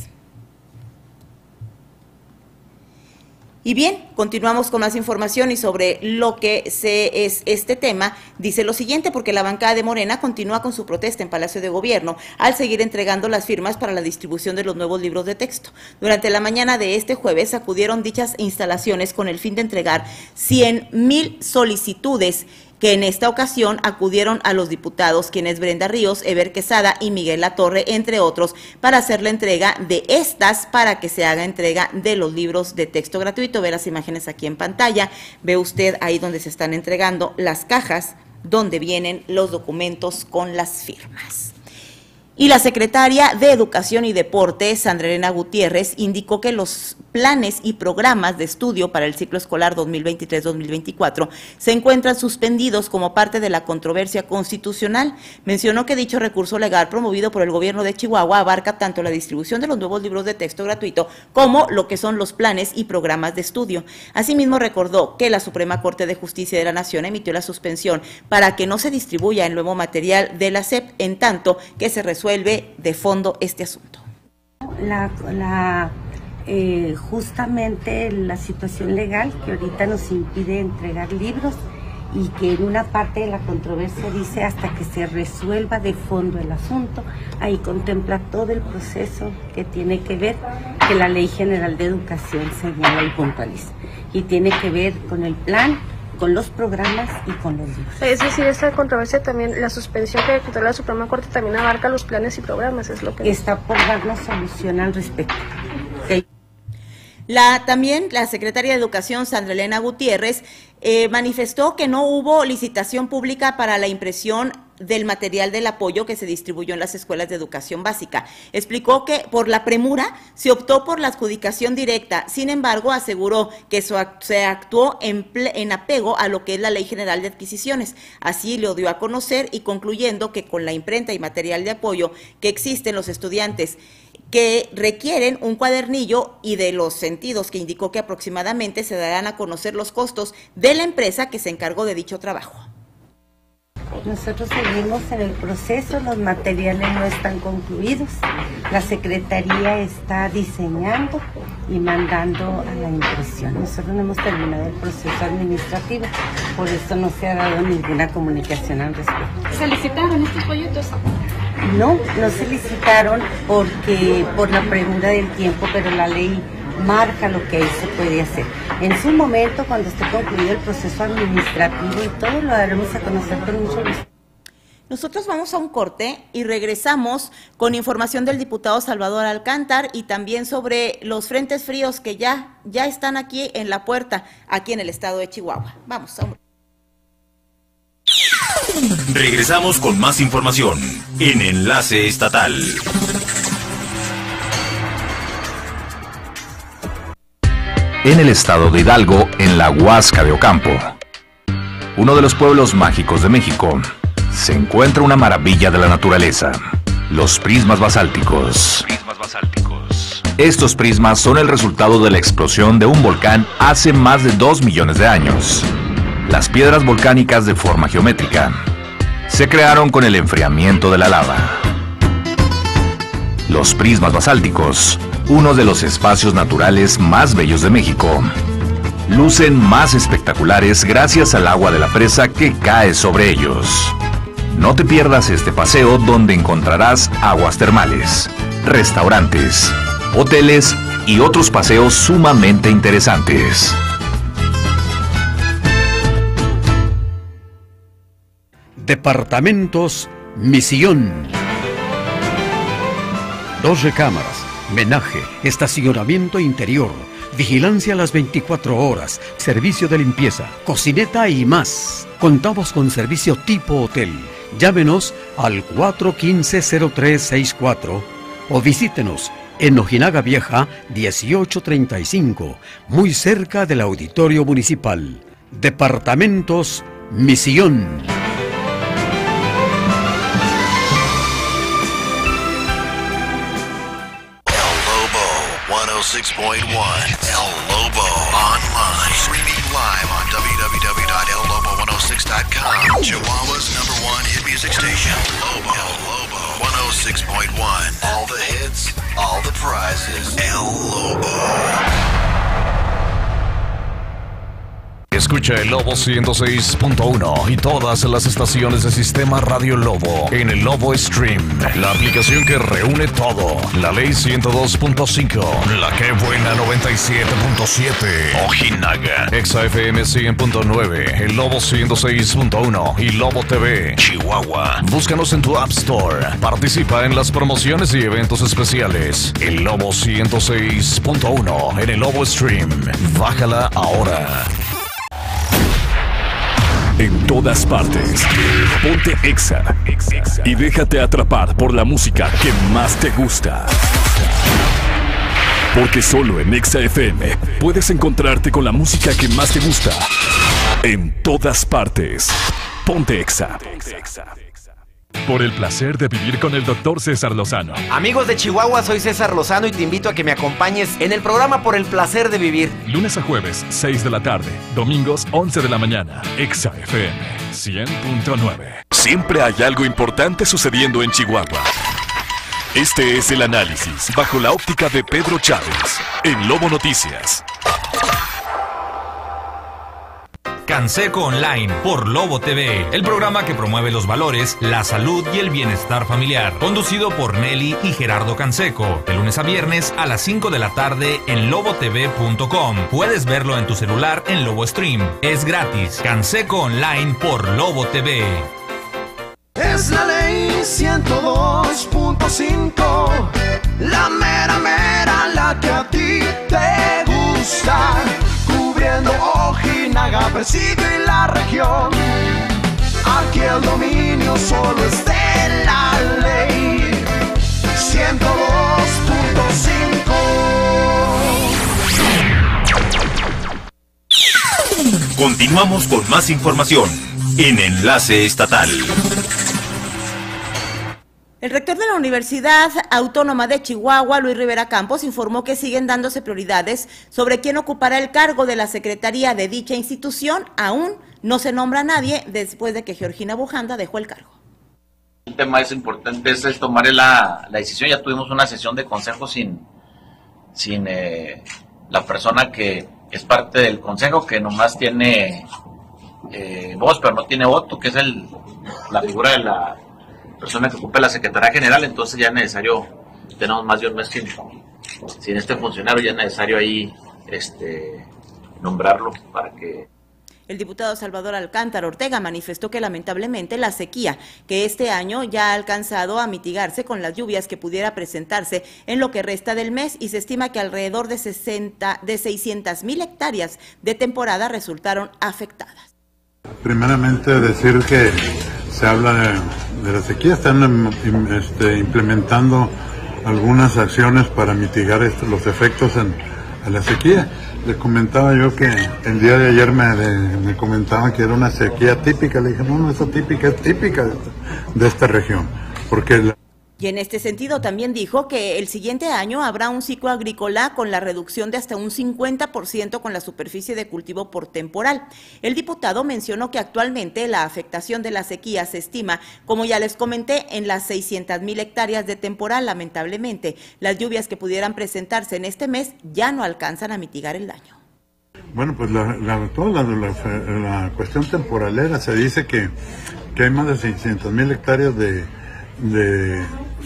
Y bien, continuamos con más información y sobre lo que se es este tema, dice lo siguiente, porque la bancada de Morena continúa con su protesta en Palacio de Gobierno al seguir entregando las firmas para la distribución de los nuevos libros de texto. Durante la mañana de este jueves acudieron dichas instalaciones con el fin de entregar cien mil solicitudes, que en esta ocasión acudieron a los diputados, quienes Brenda Ríos, Eber Quesada y Miguel Latorre, entre otros, para hacer la entrega de estas, para que se haga entrega de los libros de texto gratuito. Ve las imágenes aquí en pantalla, ve usted ahí donde se están entregando las cajas, donde vienen los documentos con las firmas. Y la secretaria de Educación y Deporte, Sandra Elena Gutiérrez, indicó que los planes y programas de estudio para el ciclo escolar dos mil veintitrés dos mil veinticuatro se encuentran suspendidos como parte de la controversia constitucional. Mencionó que dicho recurso legal promovido por el gobierno de Chihuahua abarca tanto la distribución de los nuevos libros de texto gratuito como lo que son los planes y programas de estudio. Asimismo, recordó que la Suprema Corte de Justicia de la Nación emitió la suspensión para que no se distribuya el nuevo material de la S E P, en tanto que se resuelve de fondo este asunto.
La, la eh, justamente la situación legal que ahorita nos impide entregar libros y que en una parte de la controversia dice hasta que se resuelva de fondo el asunto, ahí contempla todo el proceso que tiene que ver, que la Ley General de Educación señala y puntualiza, y tiene que ver con el plan, con los programas y con los libros.
Es decir, esta controversia también, la suspensión que decretó la Suprema Corte también abarca los planes y programas, es lo que...
Está por darnos solución al respecto. ¿Okay?
La, también la secretaria de Educación, Sandra Elena Gutiérrez, eh, manifestó que no hubo licitación pública para la impresión del material del apoyo que se distribuyó en las escuelas de educación básica. Explicó que por la premura se optó por la adjudicación directa. Sin embargo, aseguró que eso se actuó en, en apego a lo que es la Ley General de Adquisiciones. Así lo dio a conocer, y concluyendo que con la imprenta y material de apoyo que existen, los estudiantes que requieren un cuadernillo y de los sentidos, que indicó que aproximadamente se darán a conocer los costos de la empresa que se encargó de dicho trabajo.
Nosotros seguimos en el proceso, los materiales no están concluidos, la Secretaría está diseñando y mandando a la impresión. Nosotros no hemos terminado el proceso administrativo, por eso no se ha dado ninguna comunicación al respecto.
¿Se licitaron estos proyectos?
No, no se licitaron porque por la premura del tiempo, pero la ley marca lo que ahí se puede hacer. En su momento, cuando esté concluido el proceso administrativo y todo, lo daremos a conocer con mucho gusto.
Nosotros vamos a un corte y regresamos con información del diputado Salvador Alcántar y también sobre los frentes fríos que ya, ya están aquí en la puerta, aquí en el estado de Chihuahua. Vamos a un...
Regresamos con más información en Enlace Estatal.
En el estado de Hidalgo, en la Huasca de Ocampo, uno de los pueblos mágicos de México, se encuentra una maravilla de la naturaleza: los prismas basálticos. Estos prismas son el resultado de la explosión de un volcán hace más de dos millones de años. Las piedras volcánicas de forma geométrica se crearon con el enfriamiento de la lava. Los prismas basálticos, uno de los espacios naturales más bellos de México, lucen más espectaculares gracias al agua de la presa que cae sobre ellos. No te pierdas este paseo, donde encontrarás aguas termales, restaurantes, hoteles y otros paseos sumamente interesantes.
Departamentos Misión.
dos recámaras, menaje, estacionamiento interior, vigilancia a las veinticuatro horas, servicio de limpieza, cocineta y más. Contamos con servicio tipo hotel. Llámenos al cuatro uno cinco, cero tres seis cuatro o visítenos en Ojinaga Vieja dieciocho treinta y cinco, muy cerca del Auditorio Municipal. Departamentos Misión.
one oh six point one El Lobo online. Streaming live on w w w dot el lobo one oh six dot com. Chihuahua's number one hit music station. Lobo. El Lobo one oh six point one. All the hits, all the prizes. El Lobo.
Escucha el Lobo ciento seis punto uno y todas las estaciones de Sistema Radio Lobo en el Lobo Stream, la aplicación que reúne todo. La Ley ciento dos punto cinco, La Que Buena noventa y siete punto siete, Ojinaga, Exa F M cien punto nueve, el Lobo ciento seis punto uno y Lobo T V, Chihuahua. Búscanos en tu App Store. Participa en las promociones y eventos especiales. El Lobo ciento seis punto uno en el Lobo Stream. Bájala ahora.
En todas partes. Ponte Exa y déjate atrapar por la música que más te gusta. Porque solo en Exa F M puedes encontrarte con la música que más te gusta. En todas partes. Ponte Exa.
Por el placer de vivir con el doctor César Lozano.
Amigos de Chihuahua, soy César Lozano y te invito a que me acompañes en el programa Por el placer de vivir.
Lunes a jueves, seis de la tarde. Domingos, once de la mañana. Exa F M cien punto nueve.
Siempre hay algo importante sucediendo en Chihuahua. Este es el análisis bajo la óptica de Pedro Chávez en Lobo Noticias.
Canseco Online por Lobo T V, el programa que promueve los valores, la salud y el bienestar familiar. Conducido por Nelly y Gerardo Canseco, de lunes a viernes a las cinco de la tarde en lobo t v punto com. Puedes verlo en tu celular en Lobo Stream. Es gratis. Canseco Online por Lobo T V.
Es la ley ciento dos punto cinco, la mera mera, la que a ti te gusta. Cubriendo Ojinaga, Presidio y la región. Aquí el dominio solo es de la ley ciento dos punto cinco.
Continuamos con más información en Enlace Estatal.
El rector de la Universidad Autónoma de Chihuahua, Luis Rivera Campos, informó que siguen dándose prioridades sobre quién ocupará el cargo de la secretaría de dicha institución. Aún no se nombra a nadie después de que Georgina Bujanda dejó el cargo.
El tema es importante, es, es tomar la, la decisión. Ya tuvimos una sesión de consejo sin, sin eh, la persona que es parte del consejo, que nomás tiene eh, voz, pero no tiene voto, que es el, la figura de la persona que ocupa la Secretaría General. Entonces ya es necesario, tenemos más de un mes sin, sin este funcionario, ya es necesario ahí este, nombrarlo para que...
El diputado Salvador Alcántara Ortega manifestó que lamentablemente la sequía que este año ya ha alcanzado a mitigarse con las lluvias que pudiera presentarse en lo que resta del mes, y se estima que alrededor de, sesenta, de seiscientas mil hectáreas de temporada resultaron afectadas.
Primeramente decir que se habla de, de la sequía, están este, implementando algunas acciones para mitigar esto, los efectos en, en la sequía. Les comentaba yo que el día de ayer me, de, me comentaban que era una sequía típica. Le dije, no, no es atípica, es típica de esta, de esta región. Porque la...
Y en este sentido también dijo que el siguiente año habrá un ciclo agrícola con la reducción de hasta un cincuenta por ciento con la superficie de cultivo por temporal. El diputado mencionó que actualmente la afectación de la sequía se estima, como ya les comenté, en las seiscientas mil hectáreas de temporal. Lamentablemente, las lluvias que pudieran presentarse en este mes ya no alcanzan a mitigar el daño.
Bueno, pues la, la, toda la, la, la cuestión temporalera, se dice que, que hay más de seiscientas mil hectáreas de, de,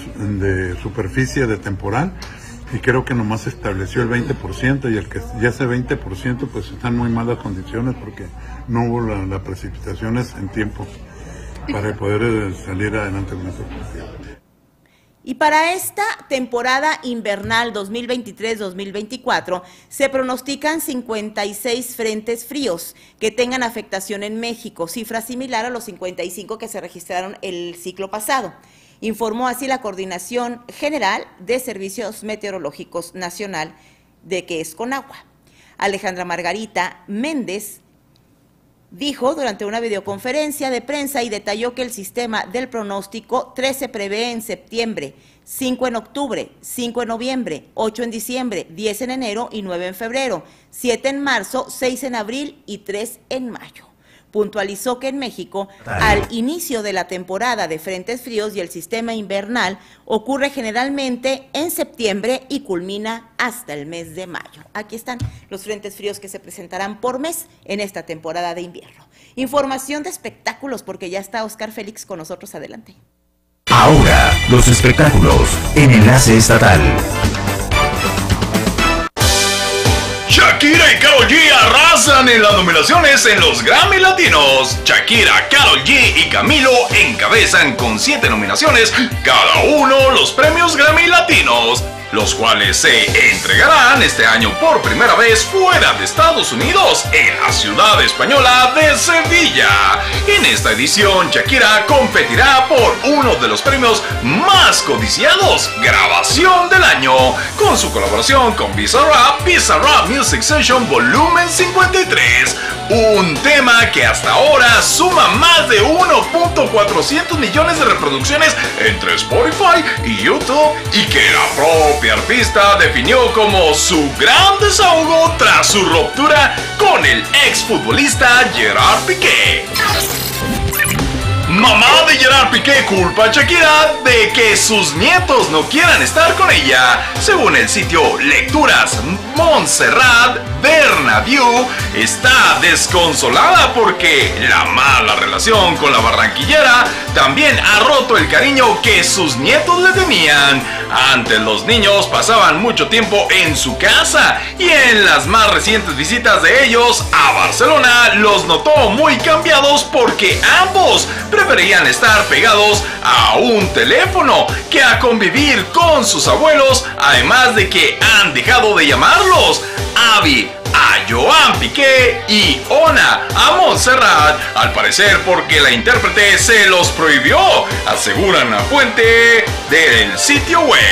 de superficie de temporal, y creo que nomás se estableció el veinte por ciento, y el que ya ese veinte por ciento pues está en muy malas condiciones porque no hubo las la precipitaciones en tiempo para poder salir adelante con eso.
Y para esta temporada invernal dos mil veintitrés dos mil veinticuatro se pronostican cincuenta y seis frentes fríos que tengan afectación en México, cifra similar a los cincuenta y cinco que se registraron el ciclo pasado. Informó así la Coordinación General de Servicios Meteorológicos Nacional, de que es Conagua. Alejandra Margarita Méndez dijo durante una videoconferencia de prensa y detalló que el sistema del pronóstico tres se prevé en septiembre, cinco en octubre, cinco en noviembre, ocho en diciembre, diez en enero y nueve en febrero, siete en marzo, seis en abril y tres en mayo. Puntualizó que en México, al inicio de la temporada de frentes fríos y el sistema invernal, ocurre generalmente en septiembre y culmina hasta el mes de mayo. Aquí están los frentes fríos que se presentarán por mes en esta temporada de invierno. Información de espectáculos, porque ya está Oscar Félix con nosotros. Adelante.
Ahora, los espectáculos en Enlace Estatal.
Shakira y Karol G arrasan en las nominaciones en los Grammy Latinos. Shakira, Karol G y Camilo encabezan con siete nominaciones cada uno los premios Grammy Latinos, los cuales se entregarán este año por primera vez fuera de Estados Unidos, en la ciudad española de Sevilla. En esta edición, Shakira competirá por uno de los premios más codiciados, Grabación del Año, con su colaboración con Bizarrap, Bizarrap Music Session Volumen cincuenta y tres, un tema que hasta ahora suma más de uno punto cuatrocientos millones de reproducciones entre Spotify y YouTube, y que la propia artista definió como su gran desahogo tras su ruptura con el exfutbolista Gerard Piqué. Mamá de Gerard Piqué culpa a Shakira de que sus nietos no quieran estar con ella. Según el sitio Lecturas, Montserrat Bernabéu está desconsolada porque la mala relación con la barranquillera también ha roto el cariño que sus nietos le tenían. Antes los niños pasaban mucho tiempo en su casa, y en las más recientes visitas de ellos a Barcelona los notó muy cambiados porque ambos preferían estar pegados a un teléfono que a convivir con sus abuelos, además de que han dejado de llamarlos Abby a Joan Piqué y Ona a Montserrat, al parecer porque la intérprete se los prohibió, aseguran la fuente del sitio web.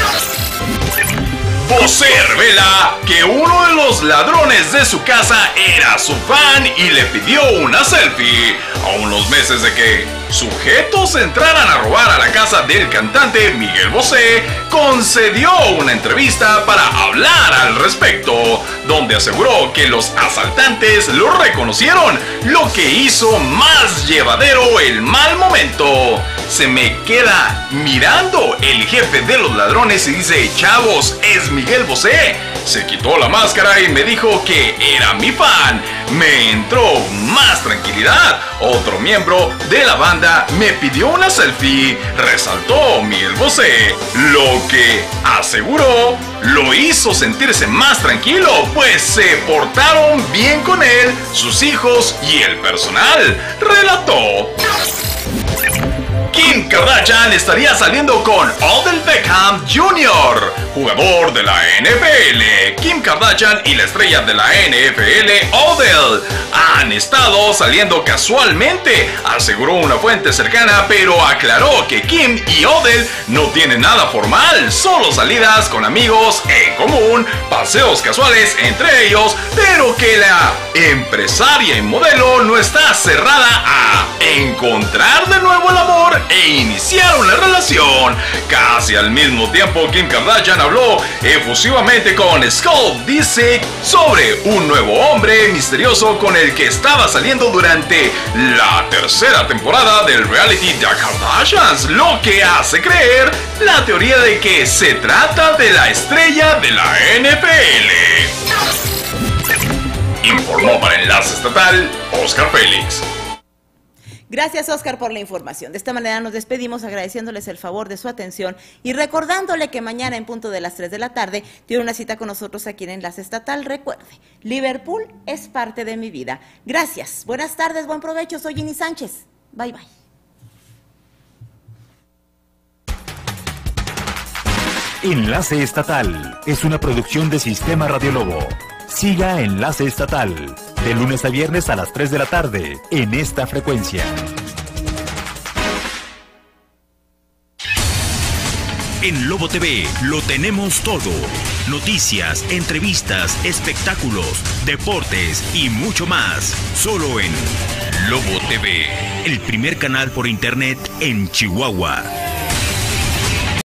Bosé revela que uno de los ladrones de su casa era su fan y le pidió una selfie. A unos meses de que sujetos entraran a robar a la casa del cantante Miguel Bosé, concedió una entrevista para hablar al respecto, donde aseguró que los asaltantes lo reconocieron, lo que hizo más llevadero el mal momento. Se me queda mirando el jefe de los ladrones y dice: chavos, es Miguel Bosé. Se quitó la máscara y me dijo que era mi fan. Me entró más tranquilidad. Otro miembro de la banda me pidió una selfie, resaltó Miguel Bosé, lo que aseguró lo hizo sentirse más tranquilo, pues se portaron bien con él, sus hijos y el personal, relató. Kim Kardashian estaría saliendo con Odell Beckham junior, jugador de la N F L. Kim Kardashian y la estrella de la N F L, Odell, han estado saliendo casualmente, aseguró una fuente cercana, pero aclaró que Kim y Odell no tienen nada formal, solo salidas con amigos en común, paseos casuales entre ellos, pero que la empresaria y modelo no está cerrada a encontrar de nuevo el amor e iniciar una relación. Casi al mismo tiempo, Kim Kardashian habló efusivamente con Scott Disick sobre un nuevo hombre misterioso con el que estaba saliendo durante la tercera temporada del reality The Kardashians, lo que hace creer la teoría de que se trata de la estrella de la N F L. Informó para Enlace Estatal Oscar Félix.
Gracias, Oscar, por la información. De esta manera nos despedimos agradeciéndoles el favor de su atención y recordándole que mañana en punto de las tres de la tarde tiene una cita con nosotros aquí en Enlace Estatal. Recuerde, Liverpool es parte de mi vida. Gracias, buenas tardes, buen provecho. Soy Ginny Sánchez. Bye, bye.
Enlace Estatal es una producción de Sistema Radio Lobo. Siga Enlace Estatal, de lunes a viernes a las tres de la tarde, en esta frecuencia.
En Lobo T V lo tenemos todo. Noticias, entrevistas, espectáculos, deportes y mucho más. Solo en Lobo T V, el primer canal por internet en Chihuahua.